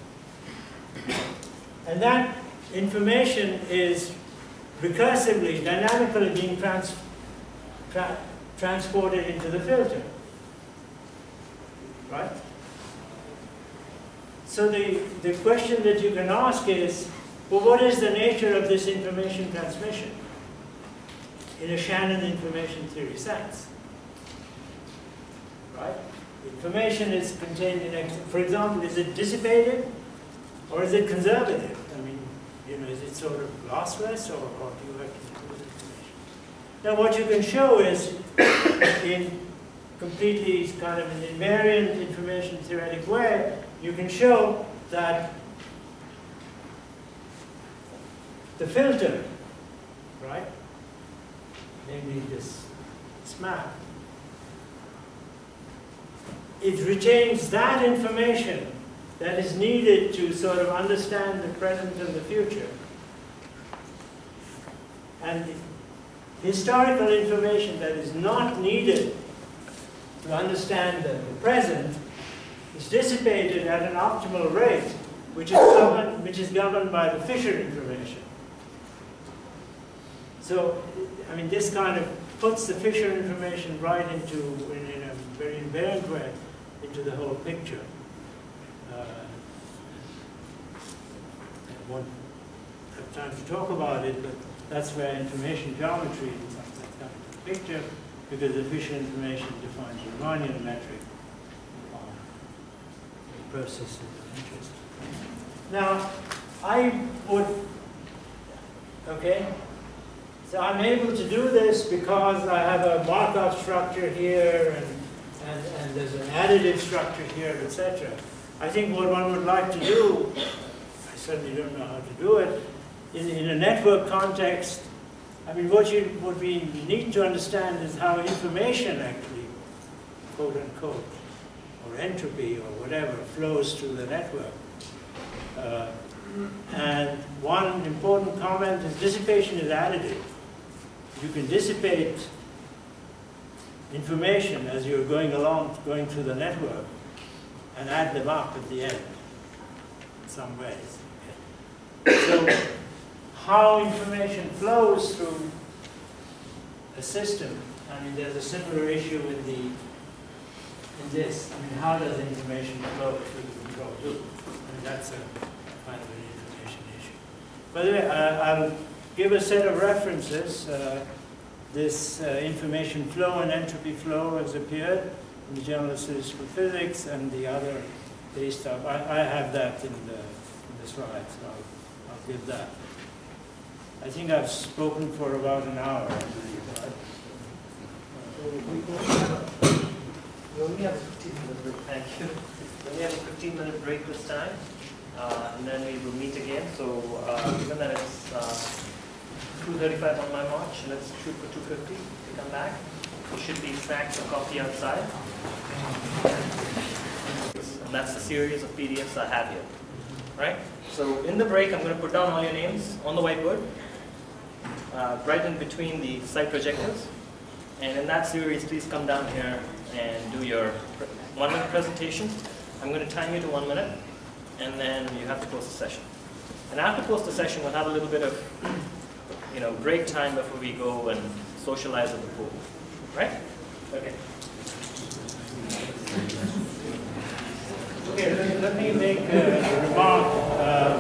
Speaker 2: And that information is recursively, dynamically being trans tra transported into the filter. Right? So the, the question that you can ask is, well, what is the nature of this information transmission in a Shannon information theory sense? Right? Information is contained in, X. For example, is it dissipated or is it conservative? I mean, you know, is it sort of lossless, or, or do you have to suppose information? Now, what you can show is, in completely kind of an invariant information theoretic way, you can show that the filter, right, namely this map, it retains that information that is needed to sort of understand the present and the future. And the historical information that is not needed to understand the, the present is dissipated at an optimal rate, which is governed, which is governed by the Fisher information. So, I mean, this kind of puts the Fisher information right into, in, in a very invariant way, into the whole picture. Uh, I won't have time to talk about it, but that's where information geometry in some sense comes into the picture, because the Fisher information defines the Riemannian metric on the processes of interest. Now, I would, okay, so I'm able to do this because I have a Markov structure here, and, and, and there's an additive structure here, et cetera. I think what one would like to do, I certainly don't know how to do it, in, in a network context, I mean, what, you, what we need to understand is how information actually, quote unquote, or entropy or whatever, flows through the network. Uh, and one important comment is dissipation is additive. You can dissipate information as you're going along, going through the network, and add them up at the end in some ways. So how information flows through a system, I mean, there's a similar issue in the in this. I mean, how does information flow through the control loop? I mean, that's a kind of an information issue. By the way, I, I'll give a set of references. Uh, this uh, information flow and entropy flow has appeared in the Journal of Statistical Physics, and the other base stuff. I, I have that in the, in the slides, so I'll, I'll give that. I think I've spoken for about an hour, I believe. Right?
Speaker 1: We only have a fifteen minute break, thank you. We only have a fifteen minute break this time, uh, and then we will meet again. So, uh, given that it's uh, two thirty-five on my watch, let's shoot for two fifty to come back. There should be snacks or coffee outside. And that's the series of P D Fs I have here. Right? So, in the break, I'm going to put down all your names on the whiteboard, uh, right in between the site projectors. And in that series, please come down here and do your one minute presentation. I'm going to time you to one minute, and then you have to close the session. And after close the session, we'll have a little bit of, you know, break time before we go and socialize at the pool. Right? Okay.
Speaker 2: Okay, let, let me make a, a remark uh,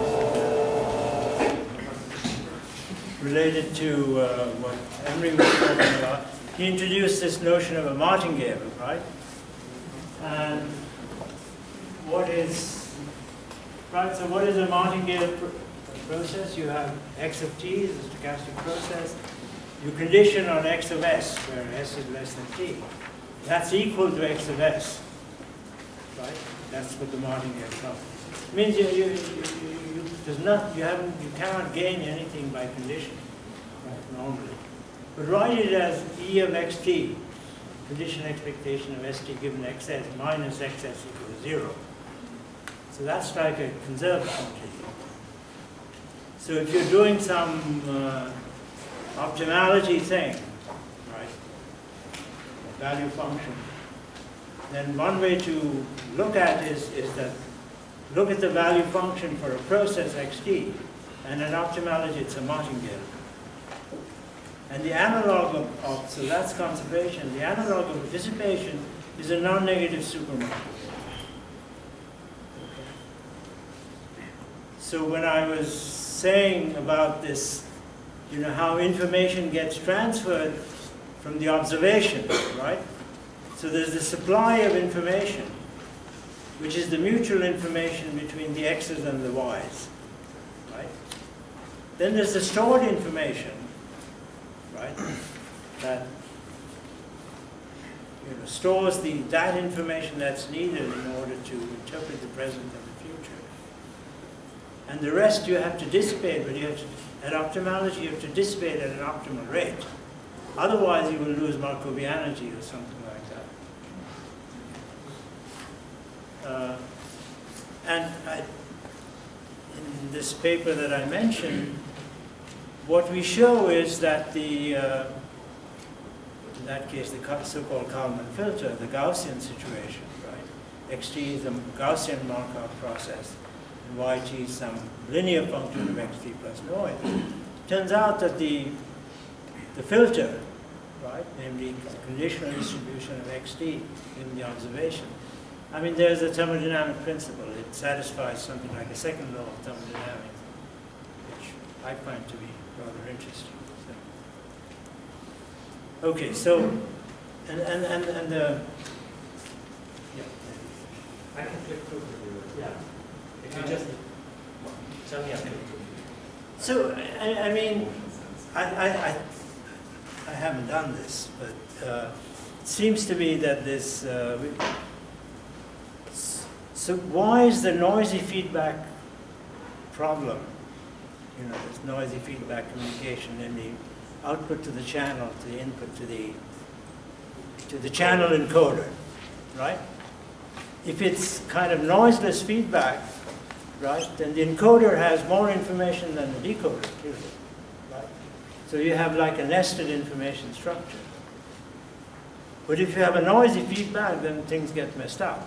Speaker 2: related to uh, what Emery was talking about. He introduced this notion of a martingale, right? And what is, right, so what is a martingale pr process? You have x of t, is a stochastic process. You condition on x of s, where s is less than t. That's equal to x of s, right? That's what the martingale comes. It means you, you, you, you, you, there's not, you, haven't, you cannot gain anything by condition, right, normally. But write it as e of xt, condition expectation of st given xs minus xs equals zero. So that's like a conserved quantity. So if you're doing some uh, optimality thing, right, value function, then one way to look at it is, is that look at the value function for a process xt, and in optimality it's a martingale. And the analog of, of, so that's conservation, the analog of dissipation is a non-negative supermartingale. Okay. So when I was saying about this, you know, how information gets transferred from the observations, right? So there's the supply of information, which is the mutual information between the x's and the y's, right? Then there's the stored information, right? That, you know, stores the that information that's needed in order to interpret the present and the future. And the rest you have to dissipate, but you have to, at optimality you have to dissipate at an optimal rate. Otherwise you will lose Markovianity or something like that. Uh, and I, in this paper that I mentioned, what we show is that the, uh, in that case, the so-called Kalman filter, the Gaussian situation, right, xt is a Gaussian Markov process, and yt is some linear function of xt plus noise. Turns out that the, the filter, right, namely the conditional distribution of xt in the observation, I mean, there's a thermodynamic principle. It satisfies something like a second law of thermodynamics, which I find to be rather interesting. So. Okay, so, and, and, and, and the, yeah.
Speaker 1: I can click through for you.
Speaker 2: Yeah.
Speaker 1: If you just tell me, I can.
Speaker 2: So, I, I mean, I, I, I, I haven't done this, but uh, it seems to me that this, uh, we, so why is the noisy feedback problem, you know, this noisy feedback communication in the output to the channel, to the input to the, to the channel encoder, right? If it's kind of noiseless feedback, right, then the encoder has more information than the decoder, clearly, right? So you have like a nested information structure. But if you have a noisy feedback, then things get messed up.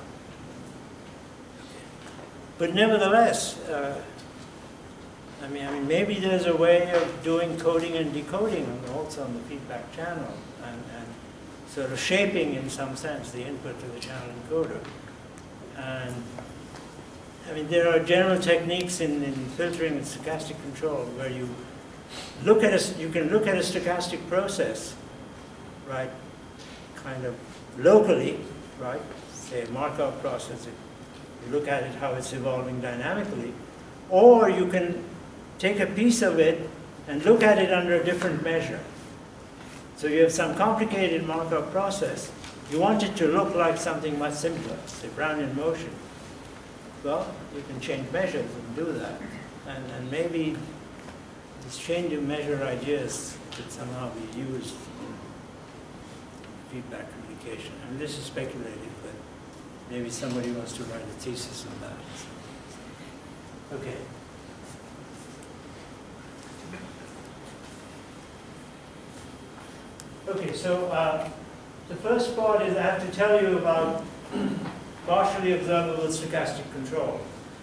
Speaker 2: But nevertheless, uh, I mean, I mean, maybe there's a way of doing coding and decoding also on the feedback channel, and, and sort of shaping, in some sense, the input to the channel encoder. And I mean, there are general techniques in, in filtering and stochastic control where you look at a, you can look at a stochastic process, right, kind of locally, right, say a Markov process. You look at it how it's evolving dynamically, or you can take a piece of it and look at it under a different measure. So you have some complicated Markov process. You want it to look like something much simpler, say Brownian motion. Well, you can change measures and do that. And, and maybe this change of measure ideas could somehow be used in feedback communication. I mean, this is speculative, but maybe somebody wants to write a thesis on that. Okay. Okay, so uh, the first part is I have to tell you about partially observable stochastic control.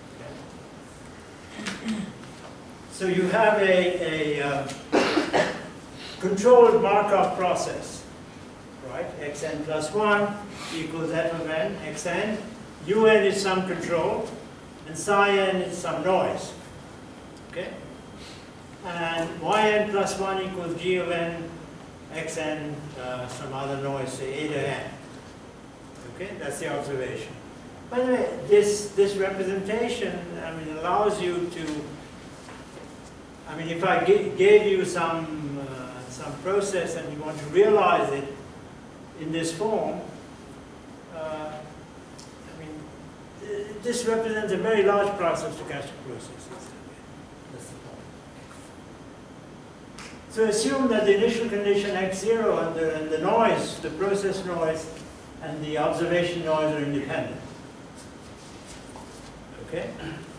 Speaker 2: Okay. So you have a, a uh, controlled Markov process, right? Xn plus one equals f of n, xn. Un is some control, and psi n is some noise. Okay? And yn plus one equals g of n, xn, uh, some other noise, say eta n. Okay, that's the observation. By the way, this, this representation, I mean, allows you to, I mean, if I gave you some, uh, some process and you want to realize it in this form, uh, I mean, th this represents a very large process, stochastic processes. That's the point. So assume that the initial condition x zero and the, and the noise, the process noise, and the observation noise are independent. Okay?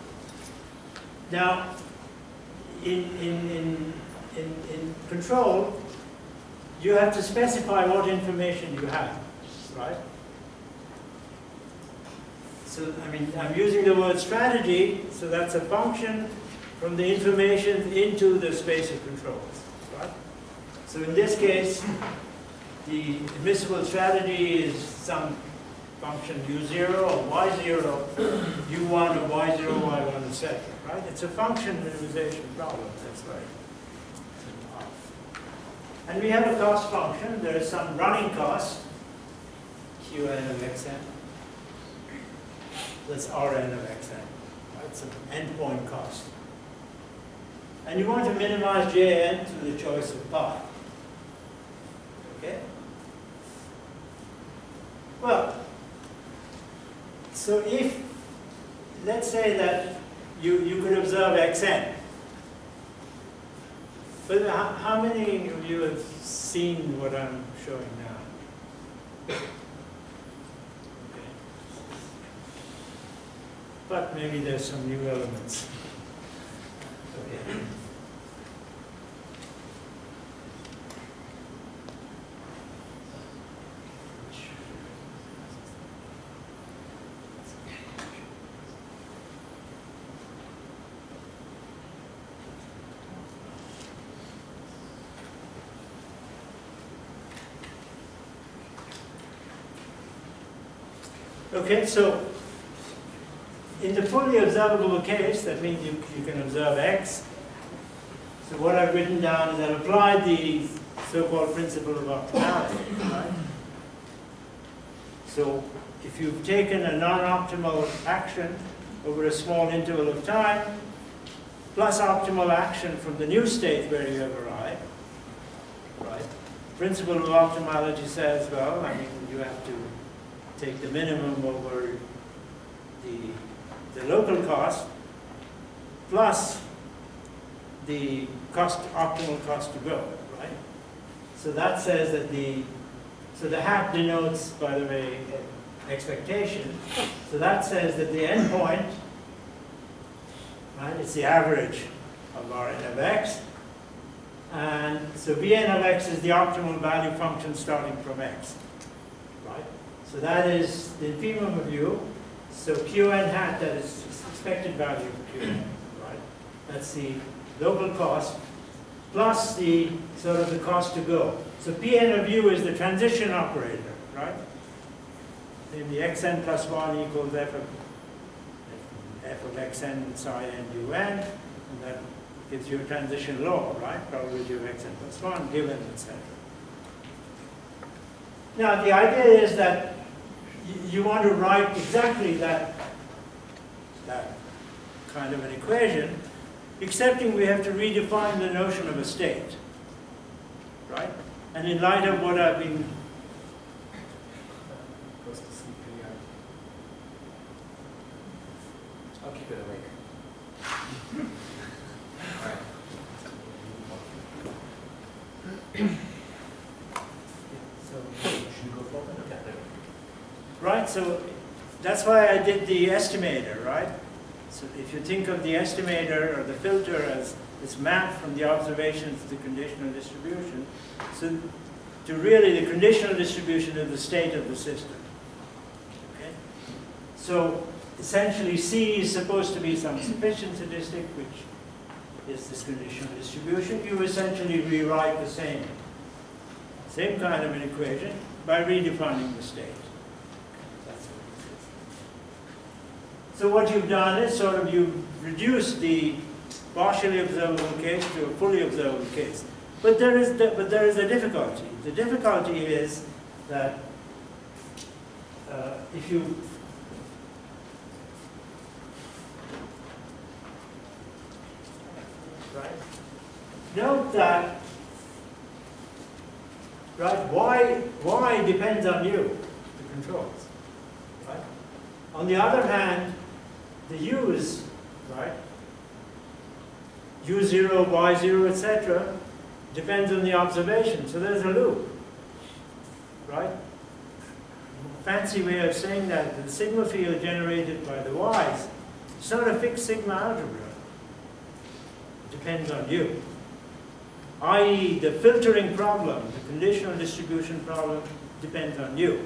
Speaker 2: Now, in, in, in, in, in control, you have to specify what information you have, right? So, I mean, I'm using the word strategy, so that's a function from the information into the space of controls, right? So in this case, the admissible strategy is some function u zero or y zero, u one or y zero, y one, et cetera. Right? It's a function minimization problem. That's right. And we have a cost function. There is some running cost, qn of xn. That's rn of xn. Right? Some endpoint cost. And you want to minimize jn to the choice of pi. Okay? Well, so if, let's say that you, you could observe xn, but how, how many of you have seen what I'm showing now? Okay. But maybe there's some new elements. Okay. Okay, so in the fully observable case, that means you, you can observe X. So what I've written down is I've applied the so-called principle of optimality, right? So if you've taken a non-optimal action over a small interval of time, plus optimal action from the new state where you have arrived, right? Principle of optimality says, well, I mean, you have to take the minimum over the, the local cost, plus the cost, optimal cost to go, right? So that says that the, so the hat denotes, by the way, expectation. So that says that the endpoint, right, it's the average of R n of x. And so Vn of x is the optimal value function starting from x, right? So that is the infimum of u. So Qn hat, that is expected value of Qn, right? That's the local cost plus the sort of the cost to go. So Pn of u is the transition operator, right? Maybe xn plus one equals f of, f of xn psi n un, and that gives you a transition law, right? Probability of xn plus one given, et cetera. Now the idea is that you want to write exactly that, that kind of an equation, excepting we have to redefine the notion of a state, right? And in light of what I've been
Speaker 3: I'll keep it awake. All right. So, should we go forward? Okay.
Speaker 2: Right, so that's why I did the estimator, right? So if you think of the estimator or the filter as this map from the observations to the conditional distribution, so to really the conditional distribution of the state of the system. Okay? So essentially C is supposed to be some sufficient statistic, which is this conditional distribution. You essentially rewrite the same, same kind of an equation by redefining the state. That's what it is. So what you've done is sort of you've reduced the partially observable case to a fully observable case. But there is, but there is a difficulty. The difficulty is that uh, if you right, note that right, y, y depends on you, the controls. Right? On the other hand, the u's, right, u zero, y zero, et cetera, depends on the observation. So there's a loop, right? Fancy way of saying that the sigma field generated by the y's, it's not a fixed sigma algebra. It depends on you. that is, the filtering problem, the conditional distribution problem, depends on you.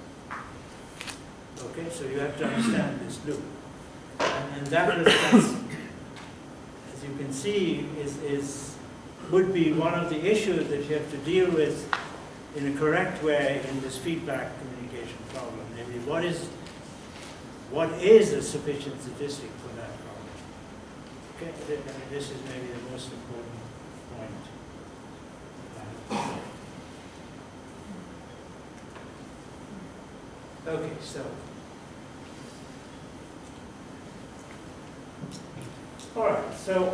Speaker 2: Okay, so you have to understand this loop. And, and that is, that's, as you can see, is, is would be one of the issues that you have to deal with in a correct way in this feedback communication problem. Namely, what is what is a sufficient statistic for that problem? Okay, I mean, this is maybe the most important point. Okay, so all right, so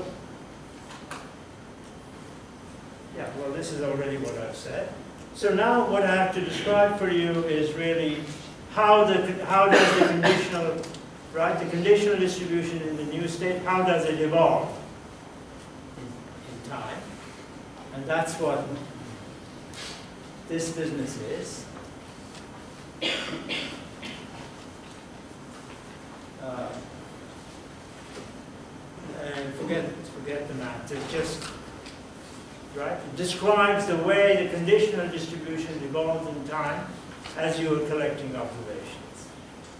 Speaker 2: yeah, well, this is already what I've said. So now what I have to describe for you is really how the how does the conditional, right, the conditional distribution in the new state, how does it evolve in, in time? And that's what this business is. Uh, and forget forget the math. It's just right. It describes the way the conditional distribution evolves in time as you are collecting observations.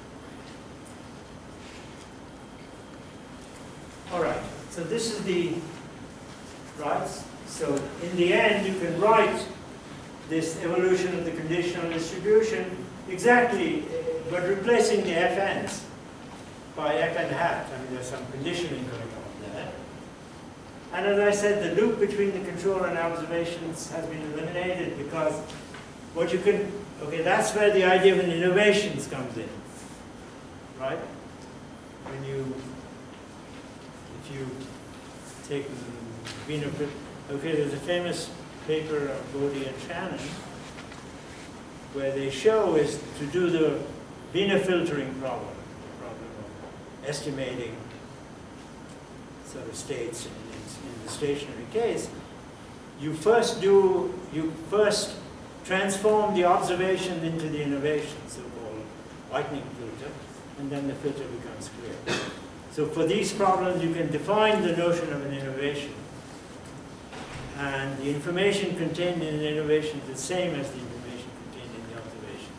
Speaker 2: All right. So this is the right. So in the end, you can write this evolution of the conditional distribution exactly but replacing the F Ns by F N hat, I mean, there's some conditioning going on there. And as I said, the loop between the control and observations has been eliminated because what you can, okay, that's where the idea of an innovations comes in, right? When you, if you take Wiener, okay, there's a famous paper of Bodie and Shannon where they show is to do the Wiener filtering problem, the problem of estimating sort of states in, in, in the stationary case. You first do, you first transform the observation into the innovation, so-called whitening filter, and then the filter becomes clear. So for these problems, you can define the notion of an innovation. And the information contained in an innovation is the same as the information contained in the observation.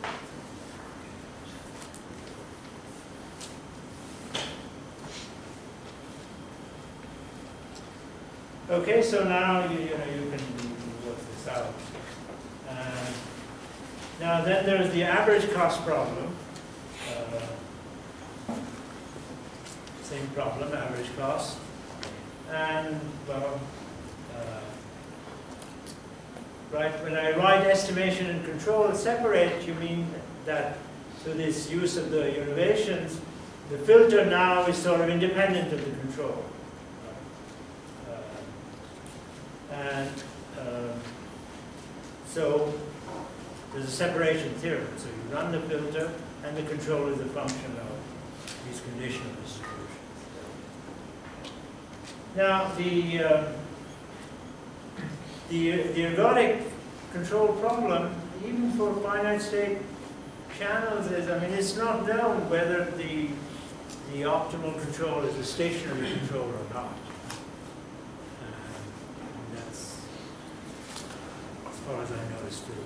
Speaker 2: Okay, so now you, you know you can work this out. Uh, now then there's the average cost problem. Uh, same problem, average cost. And well, uh, right, when I write estimation and control separate, you mean that through this use of the innovations, the filter now is sort of independent of the control. Uh, and uh, so there's a separation theorem. So you run the filter, and the control is a function of these conditional distributions. Now, the uh, the the ergodic control problem, even for finite state channels, is I mean it's not known whether the the optimal control is a stationary control or not. Uh, that's as far as I know is true.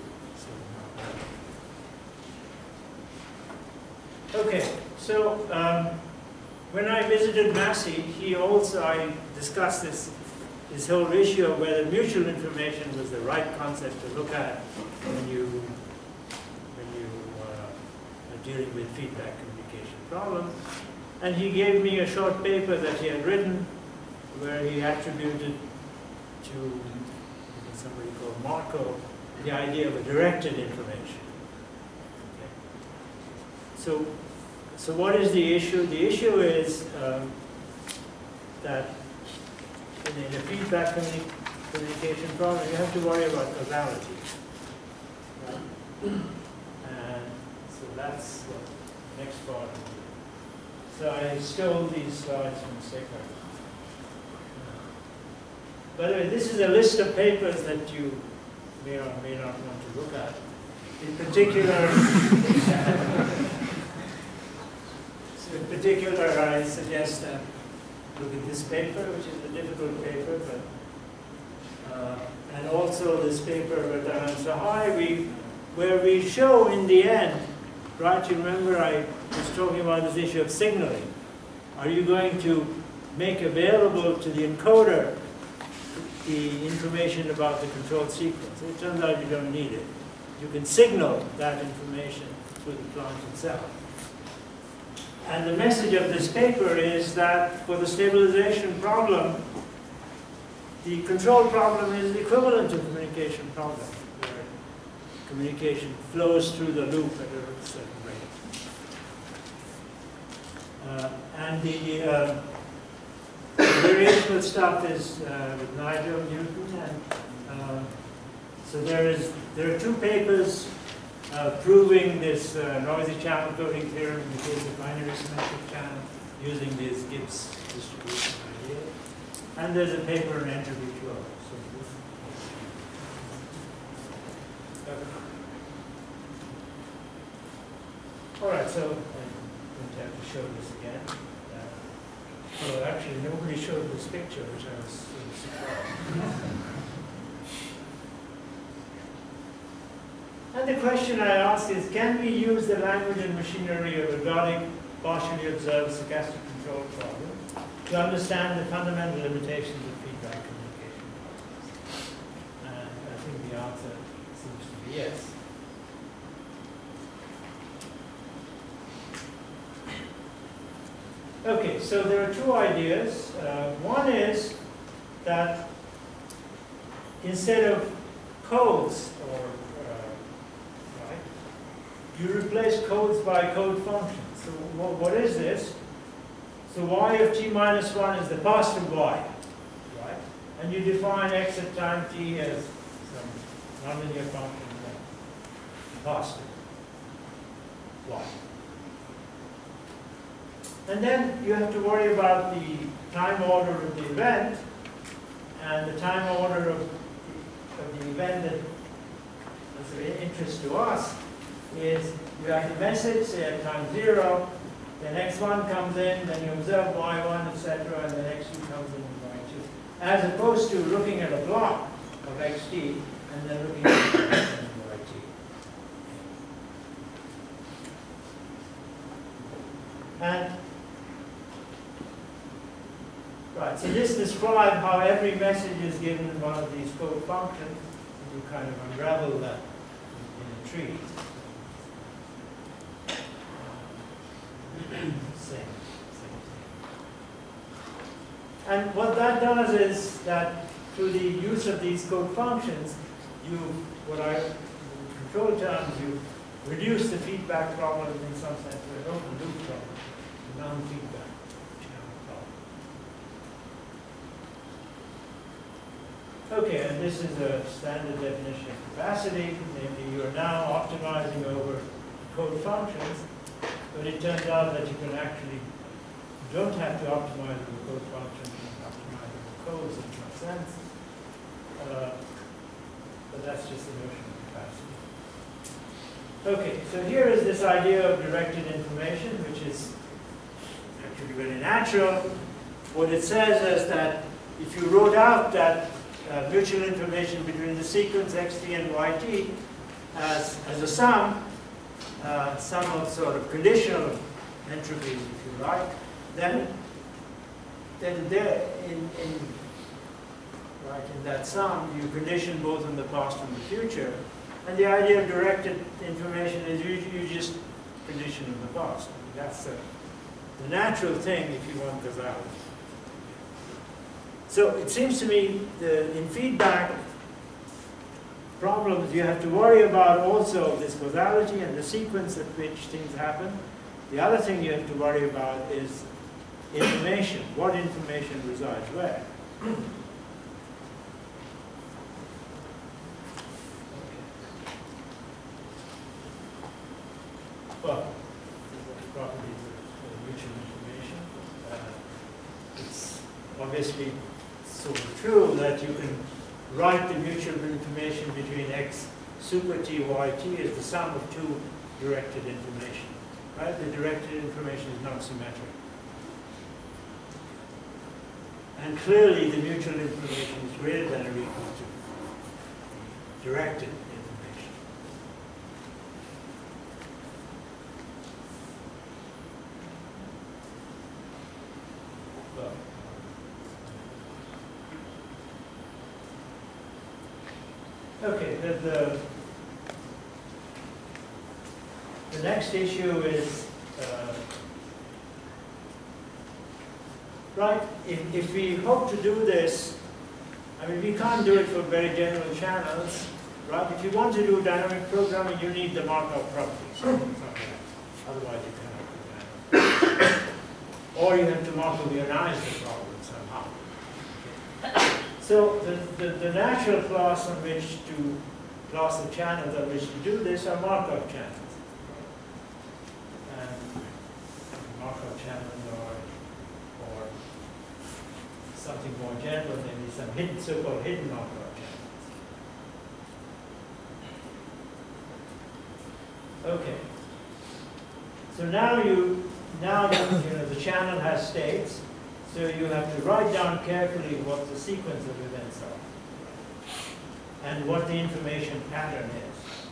Speaker 2: So, okay, so um, when I visited Massey, he also I discussed this this whole issue of whether mutual information was the right concept to look at when you when you uh, are dealing with feedback communication problems. And he gave me a short paper that he had written where he attributed to somebody called Marco the idea of a directed information. Okay. So, so what is the issue? The issue is um, that in, in a feedback communi communication problem, you have to worry about causality. Right? And so that's the next part. So I stole these slides from Sekar. By the way, this is a list of papers that you may or may not want to look at. In particular, in particular, I suggest that look at this paper, which is a difficult paper, but uh, and also this paper with Anand Sahai, we where we show in the end, right? You remember I was talking about this issue of signaling. Are you going to make available to the encoder the information about the control sequence? It turns out you don't need it. You can signal that information through the plant itself. And the message of this paper is that for the stabilization problem, the control problem is equivalent to the communication problem, where communication flows through the loop at a certain rate. Uh, and the uh, variational stuff is uh, with Nigel Newton, and uh, so there is there are two papers uh, proving this uh, noisy channel coding theorem in the case of binary symmetric channel using this Gibbs distribution idea, and there's a paper in entropy flow. So, all right, so I'm going to have to show this again. Well, actually, nobody showed this picture, which I was sort of surprised. And the question I ask is, can we use the language and machinery of ergodic, partially observed stochastic control problem to understand the fundamental limitations of feedback communication problems? And I think the answer seems to be yes. Okay, so there are two ideas. Uh, one is that instead of codes, or uh, right, you replace codes by code functions. So wh what is this? So y of t minus one is the positive y, right? And you define x at time t as some nonlinear function, positive y. And then you have to worry about the time order of the event, and the time order of the, of the event that is of interest to us is you have the message, say at time zero, then x one comes in, then you observe y one, et cetera, and then x two comes in and y two. As opposed to looking at a block of xt and then looking at y t. And right, so this describes how every message is given in one of these code functions. You kind of unravel that in a tree. Same, same thing. And what that does is that through the use of these code functions, you, what I, in control terms, you reduce the feedback problem in some sense to an open loop problem, a non-feedback channel problem. Okay, and this is a standard definition of capacity, namely you are now optimizing over code functions, but it turns out that you can actually, you don't have to optimize over code functions, you can optimize over codes in some sense, uh, but that's just the notion of capacity. Okay, so here is this idea of directed information, which is actually very natural. What it says is that if you wrote out that uh, mutual information between the sequence xt and yt as, as a sum, uh, sum of sort of conditional entropies, if you like, then, then there in, in, right, in that sum, you condition both in the past and the future. And the idea of directed information is you, you just condition in the past. I mean, that's the, the natural thing if you want causality. So it seems to me that in feedback problems, you have to worry about also this causality and the sequence at which things happen. The other thing you have to worry about is information. What information resides where? Well, the properties of mutual information. Uh, it's obviously sort of true that you can write the mutual information between x super t y t as the sum of two directed information. Right? The directed information is not symmetric. And clearly the mutual information is greater than or equal to directed information. Well, okay, the, the, the next issue is, uh, right, if, if we hope to do this, I mean, we can't do it for very general channels, right? If you want to do dynamic programming, you need the Markov properties. Otherwise, you cannot do that. Or you have to Markovianize the problem somehow. So the, the, the natural class on which to, class of channels on which to do this are Markov channels. And Markov channels are, or something more general, maybe some hidden, so-called hidden Markov channels. Okay. So now you, now you know, the channel has states. So you have to write down carefully what the sequence of events are and what the information pattern is.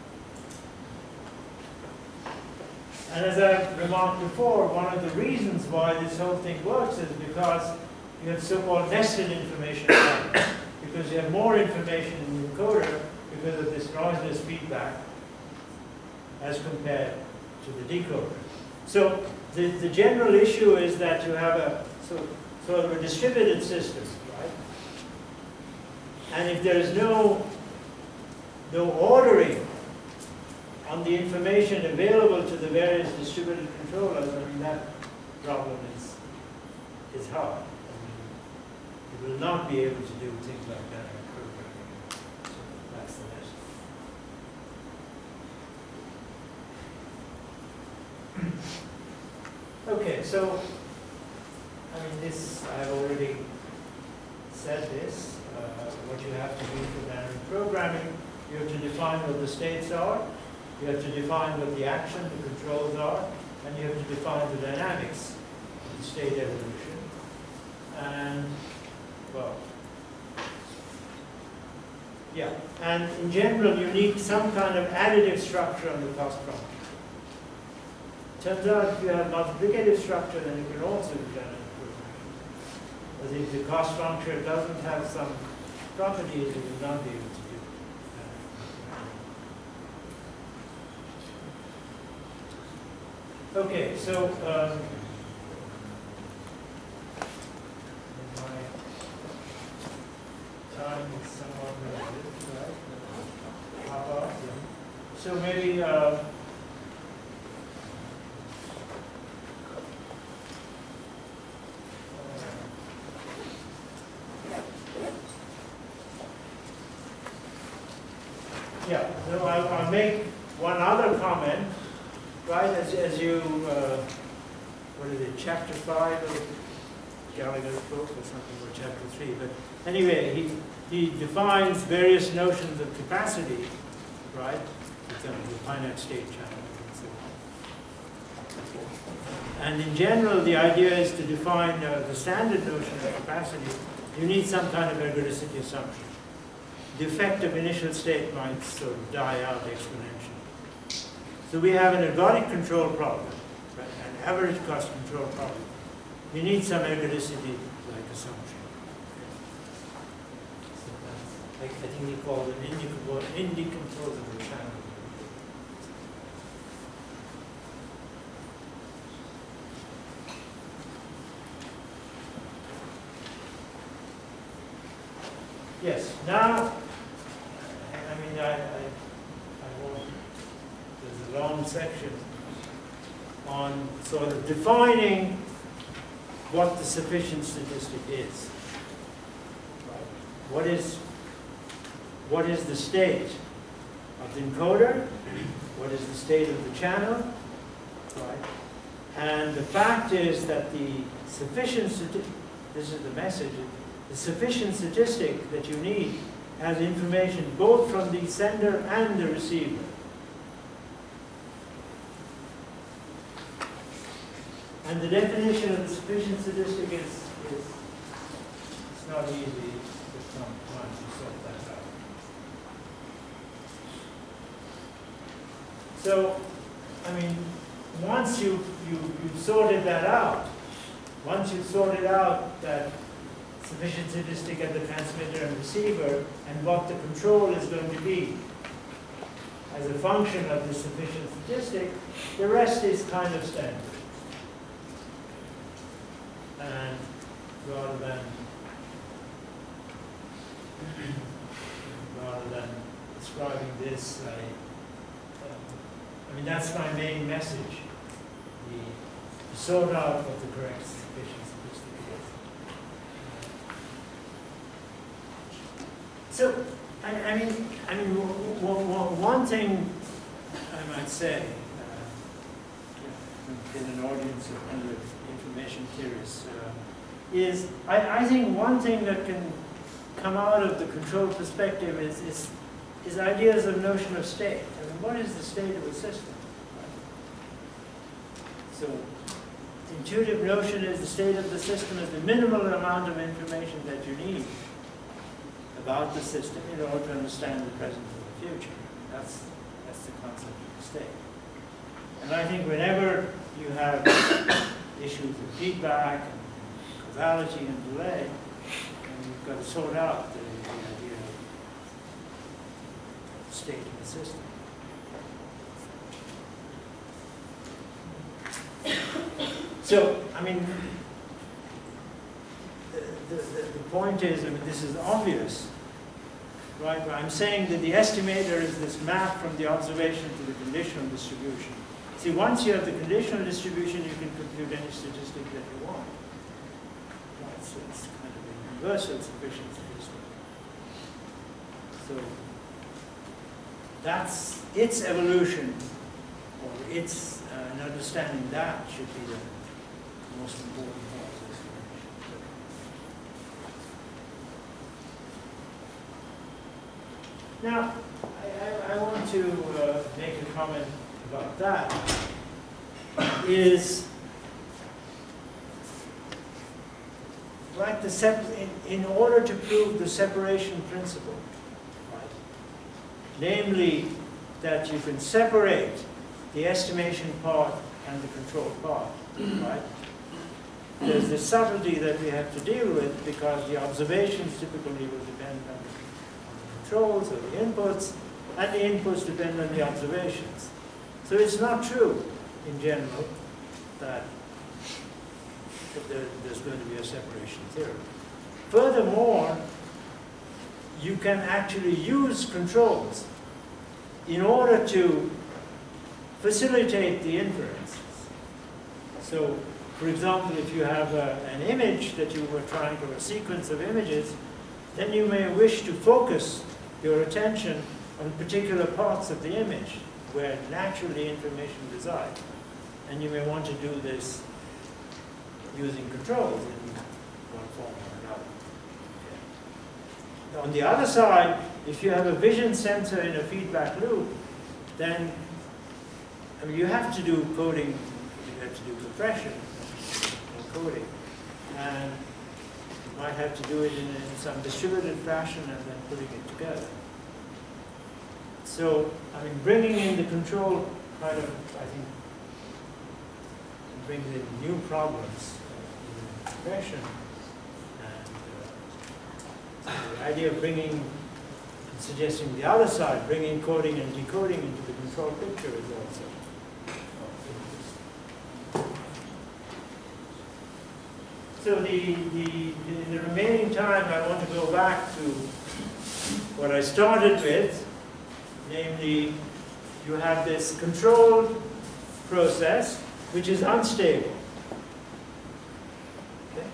Speaker 2: And as I remarked before, one of the reasons why this whole thing works is because you have so-called nested information patterns, because you have more information in the encoder because of this noiseless feedback as compared to the decoder. So the, the general issue is that you have a so, sort of a distributed system, right? And if there is no, no ordering on the information available to the various distributed controllers, I mean, that problem is, is hard. I mean, you will not be able to do things like that in programming. So that's the lesson. Okay, so, I mean, this, I've already said this. Uh, what you have to do for dynamic programming, you have to define what the states are, you have to define what the action, the controls are, and you have to define the dynamics of the state evolution. And, well, yeah, and in general, you need some kind of additive structure on the cost function. Turns out if you have multiplicative structure, then you can also do dynamic programming. But if the cost function doesn't have some properties, you will not be able to do it. Okay, so um, my time is somewhat limited, right? How about, yeah. So maybe uh, yeah, so I'll, I'll make one other comment, right, as, as you, uh, what is it, chapter five of Gallagher's book or something, or chapter three, but anyway, he, he defines various notions of capacity, right, for example, the finite state channel, and so on. And in general, the idea is to define uh, the standard notion of capacity. You need some kind of ergodicity assumption. The effect of initial state might sort of die out exponentially. So we have an ergodic control problem, right? An average cost control problem. You need some ergodicity-like assumption. So that's, like, I think he called it an indecomposable channel. Yes, now, I mean, I, I, I won't, there's a long section on sort of defining what the sufficient statistic is. Right? What is, what is the state of the encoder? What is the state of the channel? Right? And the fact is that the sufficient statistic, this is the message, the sufficient statistic that you need has information both from the sender and the receiver. And the definition of the sufficient statistic is, is it's not easy for some time to sort that out. So, I mean, once you, you, you've sorted that out, once you've sorted out that sufficient statistic at the transmitter and receiver, and what the control is going to be as a function of the sufficient statistic, the rest is kind of standard. And rather than rather than describing this, I, um, I mean, that's my main message. The, to sort out what the correct sufficient statistic is. So, I, I mean, I mean, w w one thing I might say, uh, in an audience of hundred information theorists, uh, is I, I think one thing that can come out of the control perspective is, is, is ideas of notion of state. I mean, what is the state of a system? So, the intuitive notion is the state of the system is the minimal amount of information that you need about the system in order to understand the present and the future. That's, that's the concept of the state. And I think whenever you have issues of feedback and causality and delay, and you've got to sort out the, the idea of the state of the system. So, I mean, the, the, the point is, I mean, this is obvious, right? I'm saying that the estimator is this map from the observation to the conditional distribution. See, once you have the conditional distribution, you can compute any statistic that you want. That's, it's kind of a universal sufficiency. So that's its evolution, or its uh, and understanding that should be the most important part of this information. Now, I, I, I want to uh, make a comment about that. Is like the sep in, in order to prove the separation principle, right? Namely, that you can separate the estimation part and the control part, right? There's the subtlety that we have to deal with because the observations typically will depend on the controls or the inputs, and the inputs depend on the observations. So it's not true, in general, that there's going to be a separation theorem. Furthermore, you can actually use controls in order to facilitate the inferences. So, for example, if you have a, an image that you were trying to, a sequence of images, then you may wish to focus your attention on particular parts of the image where naturally information resides. And you may want to do this using controls in one form or another. Okay. On the other side, if you have a vision sensor in a feedback loop, then I mean, you have to do coding, you have to do compression and coding. And you might have to do it in, in some distributed fashion and then putting it together. So, I mean, bringing in the control kind of, I think, brings in new problems uh, in compression. And uh, the idea of bringing, suggesting the other side, bringing coding and decoding into the control picture is also of interest. So the, the, in the remaining time, I want to go back to what I started with, namely, you have this controlled process which is unstable. Okay?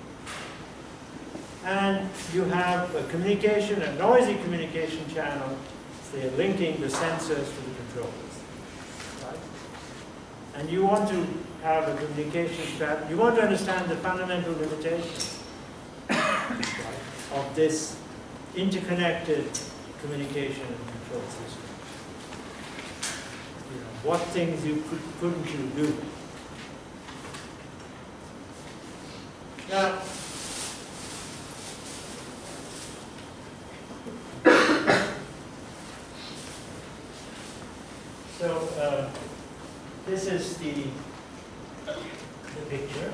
Speaker 2: And you have a communication, a noisy communication channel, say, linking the sensors to the controllers. Right? And you want to have a communication strategy. You want to understand the fundamental limitations right, of this interconnected communication and control system. You know, what things you could, couldn't you do? Now, so uh, this is the the picture.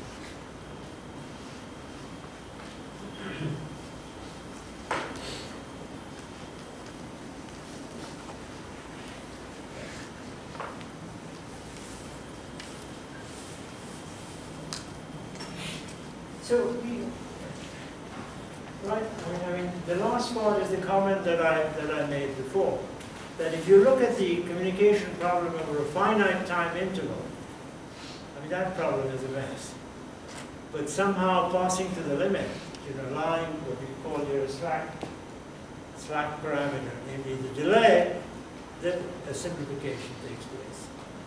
Speaker 2: So, we, right, I mean, I mean, the last part is the comment that I, that I made before, that if you look at the communication problem over a finite time interval, I mean, that problem is a mess. But somehow passing to the limit, you know, allowing what we call here a slack, slack parameter, namely the delay, then a simplification takes place.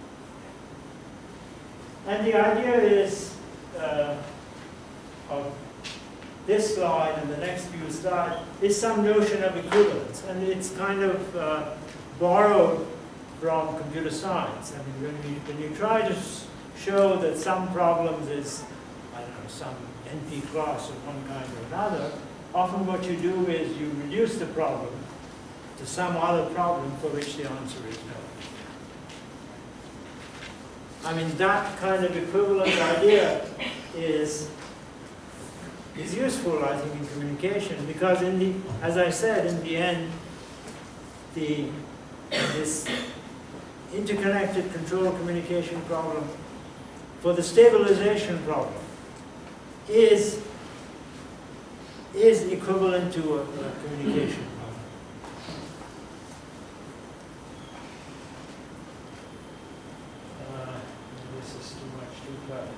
Speaker 2: And the idea is, uh, of this slide and the next few slides is some notion of equivalence, and it's kind of uh, borrowed from computer science. I mean, when, we, when you try to show that some problems is, I don't know, some N P class of one kind or another, often what you do is you reduce the problem to some other problem for which the answer is known. I mean, that kind of equivalent idea is is useful, I think, in communication, because in the, as I said, in the end, the, this interconnected control communication problem for the stabilization problem is, is equivalent to a, a communication problem. Uh, this is too much, too crowded.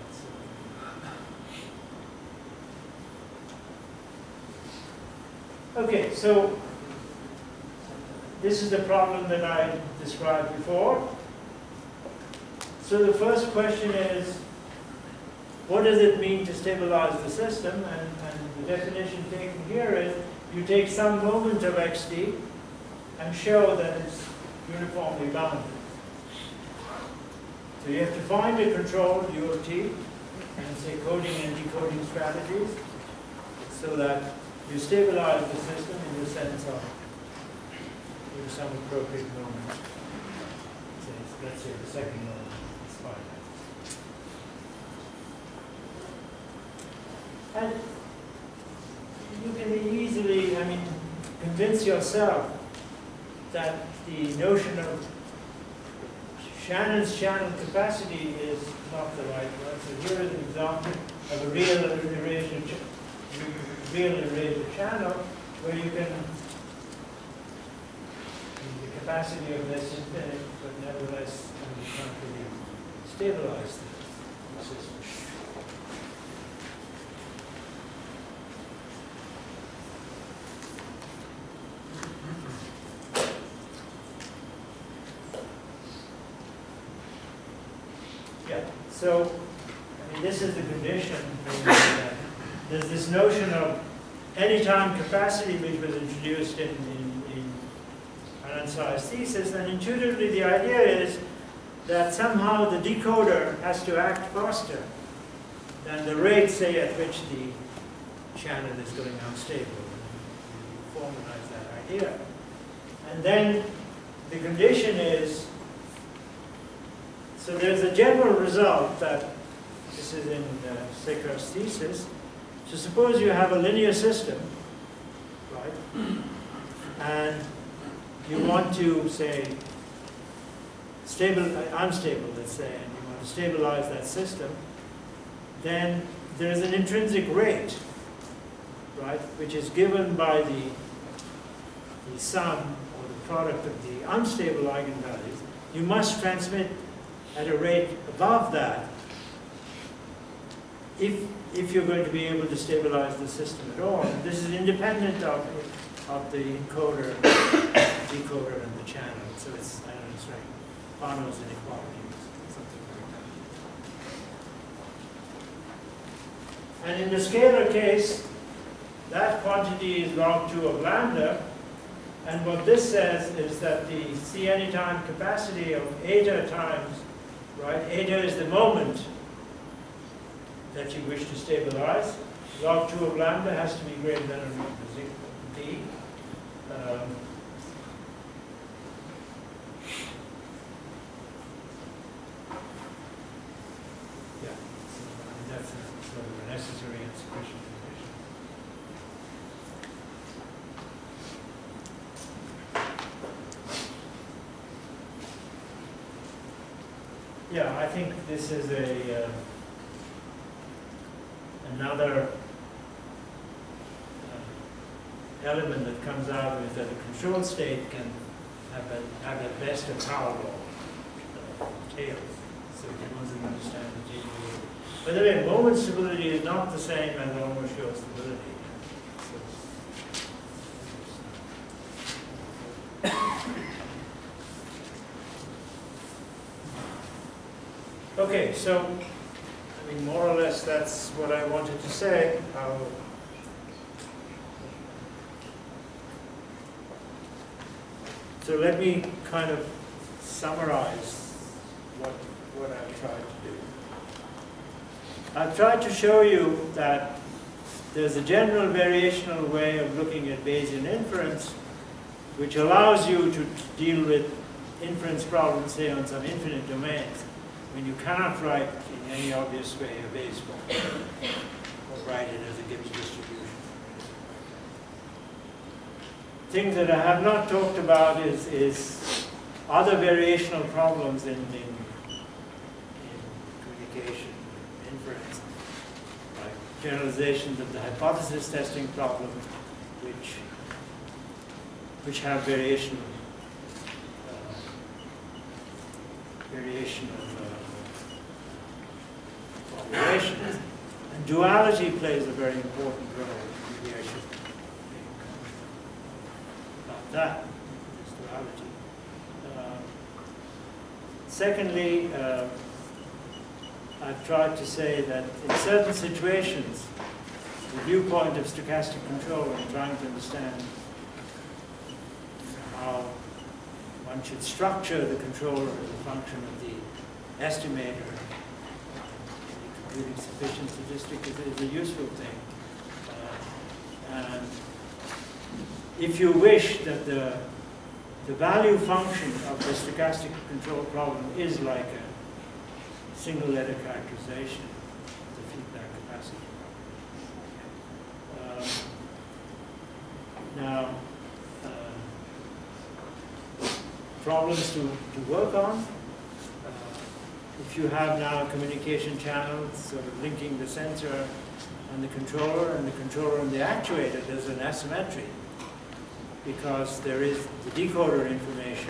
Speaker 2: So. Okay, so this is the problem that I described before. So the first question is, what does it mean to stabilize the system? And, and the definition taken here is, you take some moment of xt and show that it's uniformly bounded. So you have to find a control, U of t, and say coding and decoding strategies, so that you stabilize the system in the sense of in some appropriate moment. So let's say the second moment. And you can easily, I mean, convince yourself that the notion of Shannon's channel capacity is not the right one. So here is an example of a real erasure, real erasure channel where you can, the capacity of this infinite, but nevertheless, you can't really stabilize the system. So, I mean, this is the condition. There's this notion of anytime capacity which was introduced in, in, in Anand Say's thesis, and intuitively the idea is that somehow the decoder has to act faster than the rate, say, at which the channel is going unstable. You formalize that idea. And then the condition is, so there's a general result that, this is in uh, Sekhar's thesis. So suppose you have a linear system, right? And you want to, say, stable, unstable, let's say, and you want to stabilize that system, then there is an intrinsic rate, right, which is given by the, the sum or the product of the unstable eigenvalues. You must transmit at a rate above that if, if you're going to be able to stabilize the system at all. And this is independent of, of the encoder, decoder, and the channel. So it's, I don't know, it's like Parnell's inequality or something like that. And in the scalar case, that quantity is log two of lambda. And what this says is that the C anytime capacity of eta times, right, eta is the moment that you wish to stabilize. Log two of lambda has to be greater than or equal to d. Um, yeah, so, I mean, that's a, sort of a necessary and sufficient condition. Yeah, I think this is a uh, another uh, element that comes out is that a control state can have a, have at best a power law uh, tails. So you want to understand the G P U. By the way, moment stability is not the same as almost sure stability. Okay, so, I mean, more or less that's what I wanted to say. I'll so let me kind of summarize what, what I've tried to do. I've tried to show you that there's a general variational way of looking at Bayesian inference which allows you to deal with inference problems, say, on some infinite domains, when you cannot write in any obvious way a Bayes form, or write it as a Gibbs distribution. Things that I have not talked about is, is other variational problems in, in, in communication. generalizations of the hypothesis testing problem, which which have variation uh, variation of uh, formulations. And duality plays a very important role. Maybe I should think about that, this duality. Uh, secondly, uh, I've tried to say that in certain situations, the viewpoint of stochastic control in trying to understand how one should structure the controller as a function of the estimator in the computing sufficient statistic is, is a useful thing. Uh, and if you wish that the, the value function of the stochastic control problem is like a single letter characterization of the feedback capacity problem. Um, now, uh, problems to, to work on. Uh, if you have now communication channels sort of linking the sensor and the controller, and the controller and the actuator, there's an asymmetry because there is the decoder information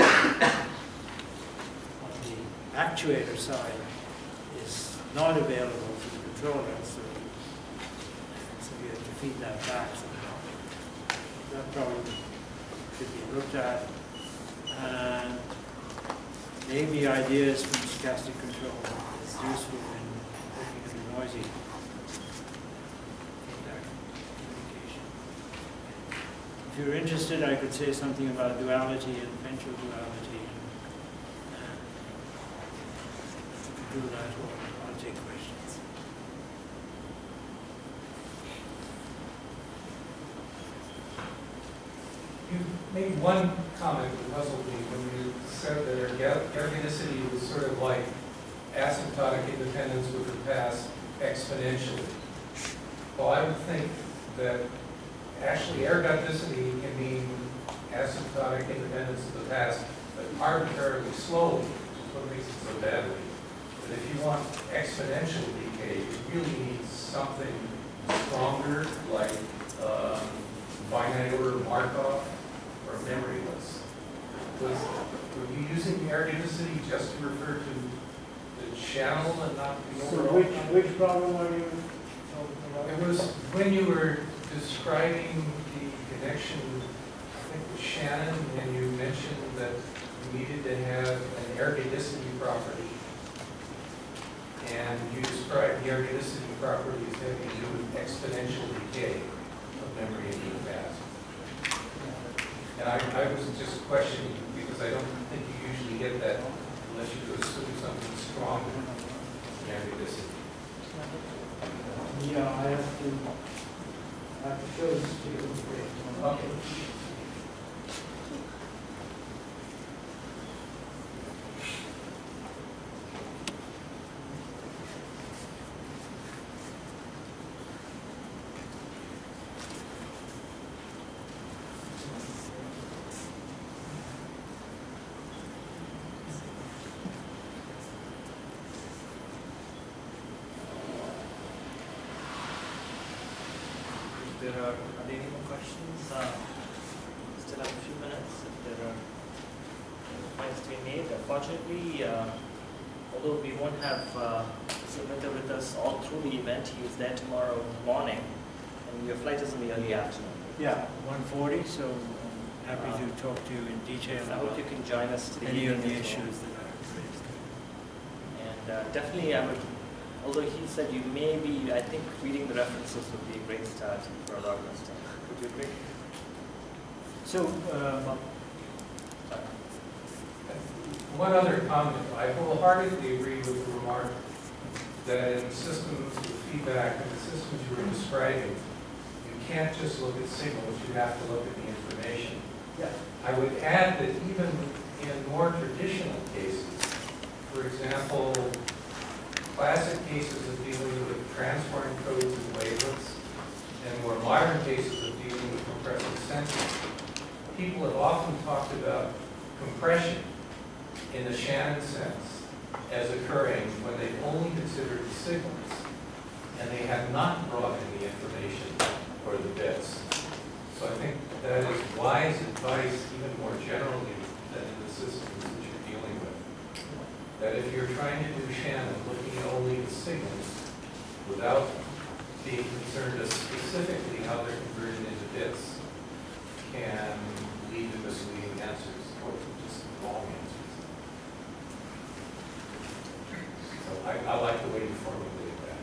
Speaker 2: on the actuator side is not available to the controller, so, so you have to feed that back somehow. That problem should be looked at. And maybe ideas from stochastic control is useful in looking at the noisy feedback communication. If you're interested, I could say something about duality and eventual duality. And to do that, or I'll take questions.
Speaker 4: You made one comment that puzzled me when you said that ergodicity was sort of like asymptotic independence with the past exponentially. Well, I would think that actually ergodicity can mean asymptotic independence of the past, but arbitrarily slowly, which is what makes it so badly. But if you want exponential decay, you really need something stronger, like um, finite order Markov or memoryless. Was, were you using ergodicity just to refer to the channel and not the
Speaker 2: So
Speaker 4: overall?
Speaker 2: which, which problem are you talking about?
Speaker 4: It was when you were describing the connection, I think with Shannon, and you mentioned that you needed to have an ergodicity property. And you described the ergodicity property as having to do with exponential decay of memory in the past. And I, I was just questioning, because I don't think you usually get that unless you assume something stronger than ergodicity.
Speaker 2: Yeah, I have to, I have to show this to you.
Speaker 4: Okay.
Speaker 1: If there are, are there any more questions? Uh, still have a few minutes if there are points to be made. Unfortunately, uh, although we won't have uh, Sumita with us all through the event, he is there tomorrow morning, and your flight is in the early afternoon.
Speaker 2: Yeah, one forty, so I'm happy to talk to you in detail
Speaker 1: I hope
Speaker 2: about
Speaker 1: you can join us to the
Speaker 2: any of the
Speaker 1: evening as well.
Speaker 2: issues that I've raised.
Speaker 1: And uh, definitely, I would, although he said you may be, I think reading the references would be a great start for a lot of stuff. Would you agree?
Speaker 2: So, um,
Speaker 1: Sorry.
Speaker 4: One other comment. I wholeheartedly agree with the remark that in systems with feedback and the systems you were describing, you can't just look at signals, you have to look at the information.
Speaker 2: yeah.
Speaker 4: I would add that even in more traditional cases, for example, classic cases of dealing with transform codes and wavelets, and more modern cases of dealing with compressive sensing, people have often talked about compression in the Shannon sense as occurring when they only considered the signals. And and they have not brought in the information or the bits. So I think that is wise advice, even more generally than in the systems that you're dealing with. That if you're trying to do Shannon, looking at only the signals without being concerned as specifically how they're converted into bits can lead to misleading answers or just wrong answers. So I, I like the way you formulated that.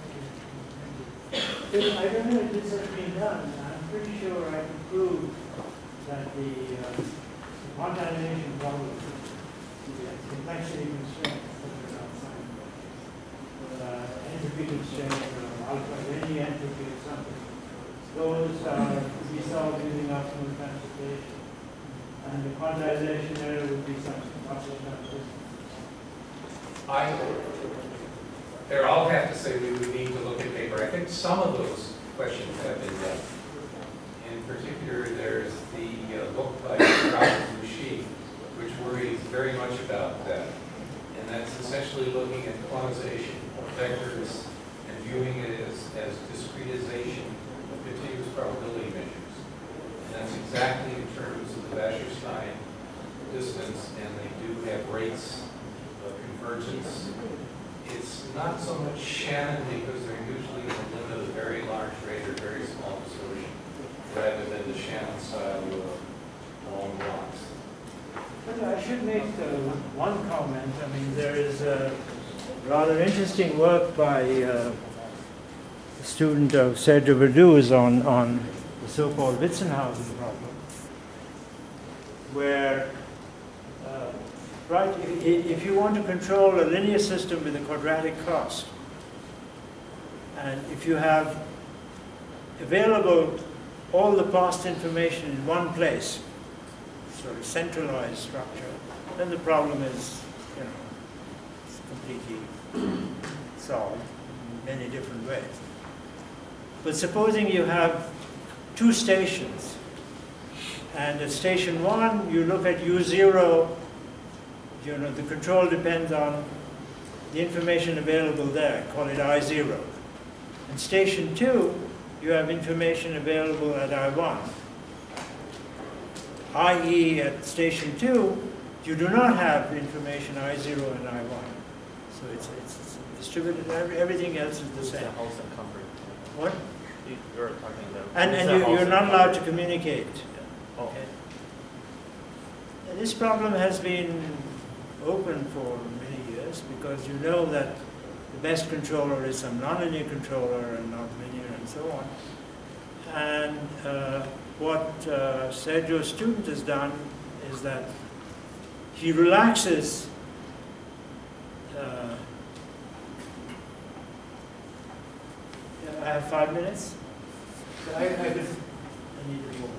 Speaker 2: I don't know if this has been done. I'm pretty sure I can prove that the uh, quantization problem, the complexity constraints that are outside, uh, entropy constraints, or alpha, any entropy or something, those are to be solved using optimal transportation. And the quantization error would be some optimal transportation.
Speaker 4: I, there, I'll have to say we would need to look at paper. I think some of those questions have been done. In particular, there's the uh, book by Robert Machine, which worries very much about that. And that's essentially looking at quantization of vectors and viewing it as, as discretization of continuous probability measures. And that's exactly in terms of the Wasserstein distance, and they do have rates of convergence. It's not so much Shannon because they're usually in the limit of very large rate or very small distortion, rather than the Shannon style of long blocks.
Speaker 2: But I should make uh, one comment. I mean, there is a rather interesting work by uh, a student of Sergio Verduz on, on the so-called Witzenhausen problem, where uh, right, if, if you want to control a linear system with a quadratic cost, and if you have available all the past information in one place, sort of centralized structure, then the problem is, you know, it's completely solved in many different ways. But supposing you have two stations, and at station one, you look at U zero, you know, the control depends on the information available there, call it I zero. In station two, you have information available at I one. that is, at station two, you do not have information I zero and I one. So it's, it's, it's distributed, everything else is the same.
Speaker 1: The house encumbered.
Speaker 2: What?
Speaker 1: You- You're talking about.
Speaker 2: And,
Speaker 1: it's
Speaker 2: and
Speaker 1: a
Speaker 2: you,
Speaker 1: house
Speaker 2: you're not
Speaker 1: encumbered.
Speaker 2: allowed to communicate.
Speaker 1: Yeah. Oh.
Speaker 2: Okay. And this problem has been open for many years because you know that the best controller is some nonlinear controller and not linear and so on. And uh, what uh, Sergio's student has done is that he relaxes uh, I have five minutes. So I, I could, I need to move.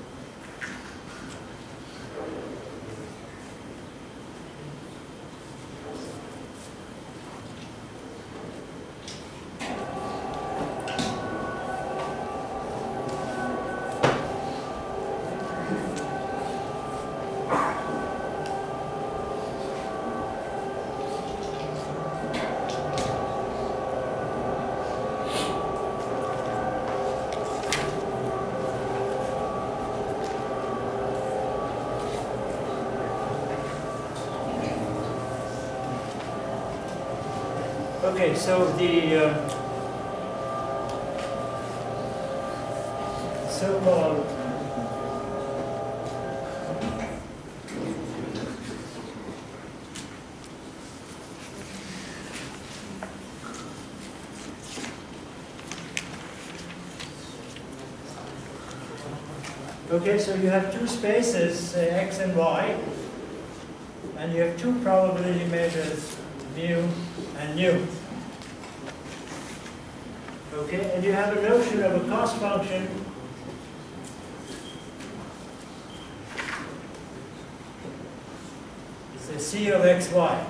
Speaker 2: Okay, so the uh, so-called okay, so you have two spaces, say x and y, and you have two probability measures, mu and nu. Okay, and you have a notion of a cost function it's a C of xy.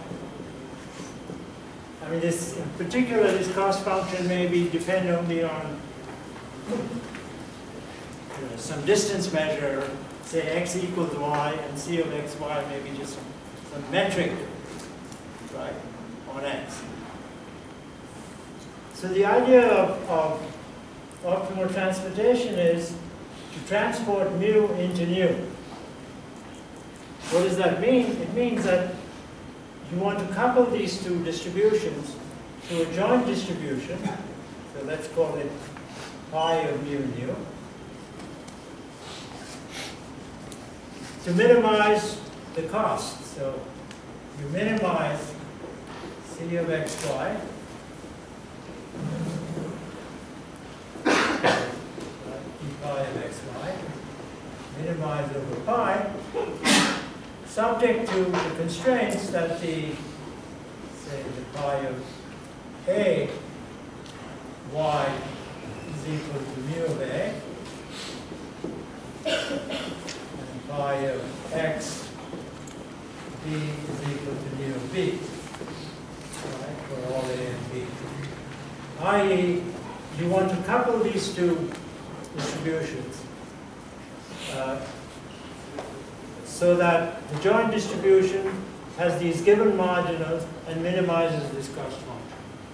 Speaker 2: I mean, this in particular, this cost function may be depend only on you know, some distance measure, say x equals y, and C of xy may be just some, some metric, right, on x. So the idea of, of optimal transportation is to transport mu into nu. What does that mean? It means that you want to couple these two distributions to a joint distribution. So let's call it pi of mu nu. To minimize the cost. So you minimize C of xy. Pi of xy, minimize over pi, subject to the constraints that the, say, the pi of a y is equal to mu of a, and pi of x b is equal to mu of b, right, for all a and b. that is, you want to couple these two distributions uh, so that the joint distribution has these given marginals and minimizes this cost function.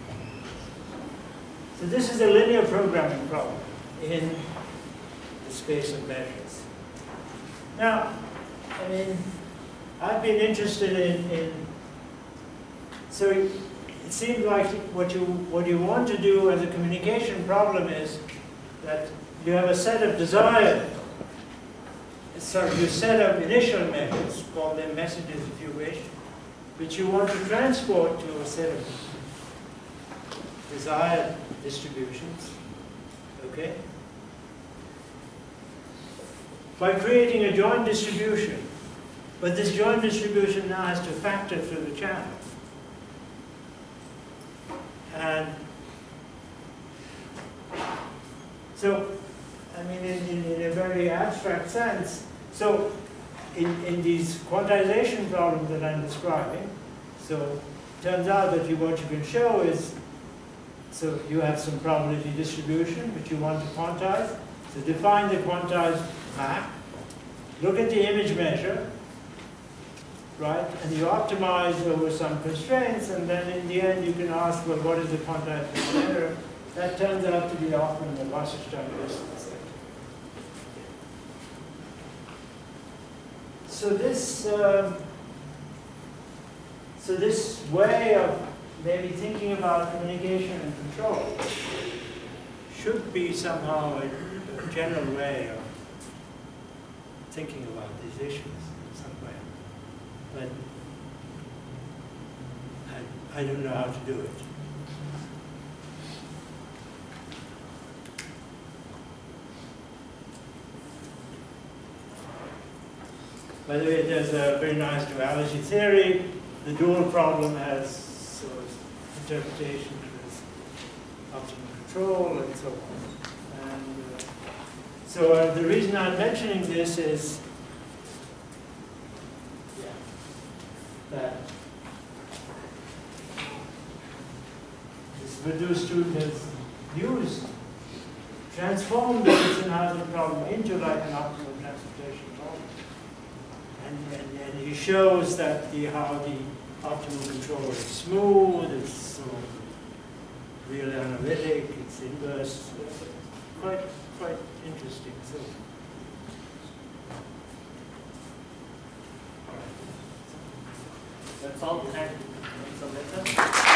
Speaker 2: So this is a linear programming problem in the space of measures. Now, I mean, I've been interested in, in so it, it seems like what you, what you want to do as a communication problem is that you have a set of desired, sorry, you set of initial measures, call them messages if you wish, which you want to transport to a set of desired distributions, okay? By creating a joint distribution, but this joint distribution now has to factor through the channels. And so, I mean, in, in, in a very abstract sense, so in, in these quantization problems that I'm describing, so it turns out that you, what you can show is, so you have some probability distribution which you want to quantize. So define the quantized map, look at the image measure, right, and you optimize over some constraints, and then in the end you can ask, well, what is the quantized measure? That turns out to be often the Wasserstein distance. So this, um, so this way of maybe thinking about communication and control should be somehow a, a general way of thinking about these issues in some way. But I, I don't know how to do it. By the way, there's a very nice duality theory. The dual problem has sort of interpretation as optimal control and so on. And uh, so uh, the reason I'm mentioning this is yeah, that this Verdu student has used, transformed the Witzenhausen problem into like an optimal transportation problem. And, and, and he shows that the, how the optimal control is smooth, it's sort of real analytic, it's inverse, quite, quite interesting. So,
Speaker 1: that's all the time. So later.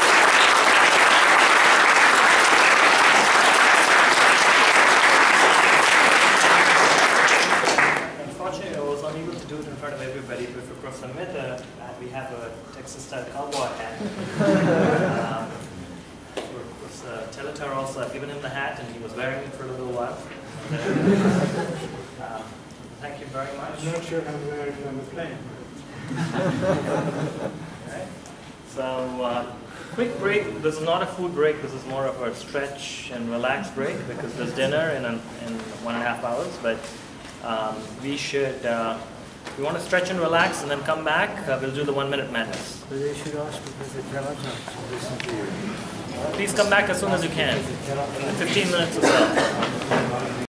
Speaker 1: Unfortunately, I was unable to do it in front of everybody, but for Professor Mehta, uh, we have a Texas-style cowboy hat. um, for Professor Teletar also, I've given him the hat, and he was wearing it for a little while. um, thank you very much.
Speaker 2: I'm not sure how to wear it on the plane.
Speaker 1: Right. So, uh, quick break. This is not a food break. This is more of a stretch and relax break because there's dinner in, an, in one and a half hours. But um, we should, uh, we want to stretch and relax and then come back. Uh, we'll do the one minute madness.
Speaker 2: But they should ask Professor Teletar to listen to you.
Speaker 1: Please come back as soon as you can, in fifteen minutes or so.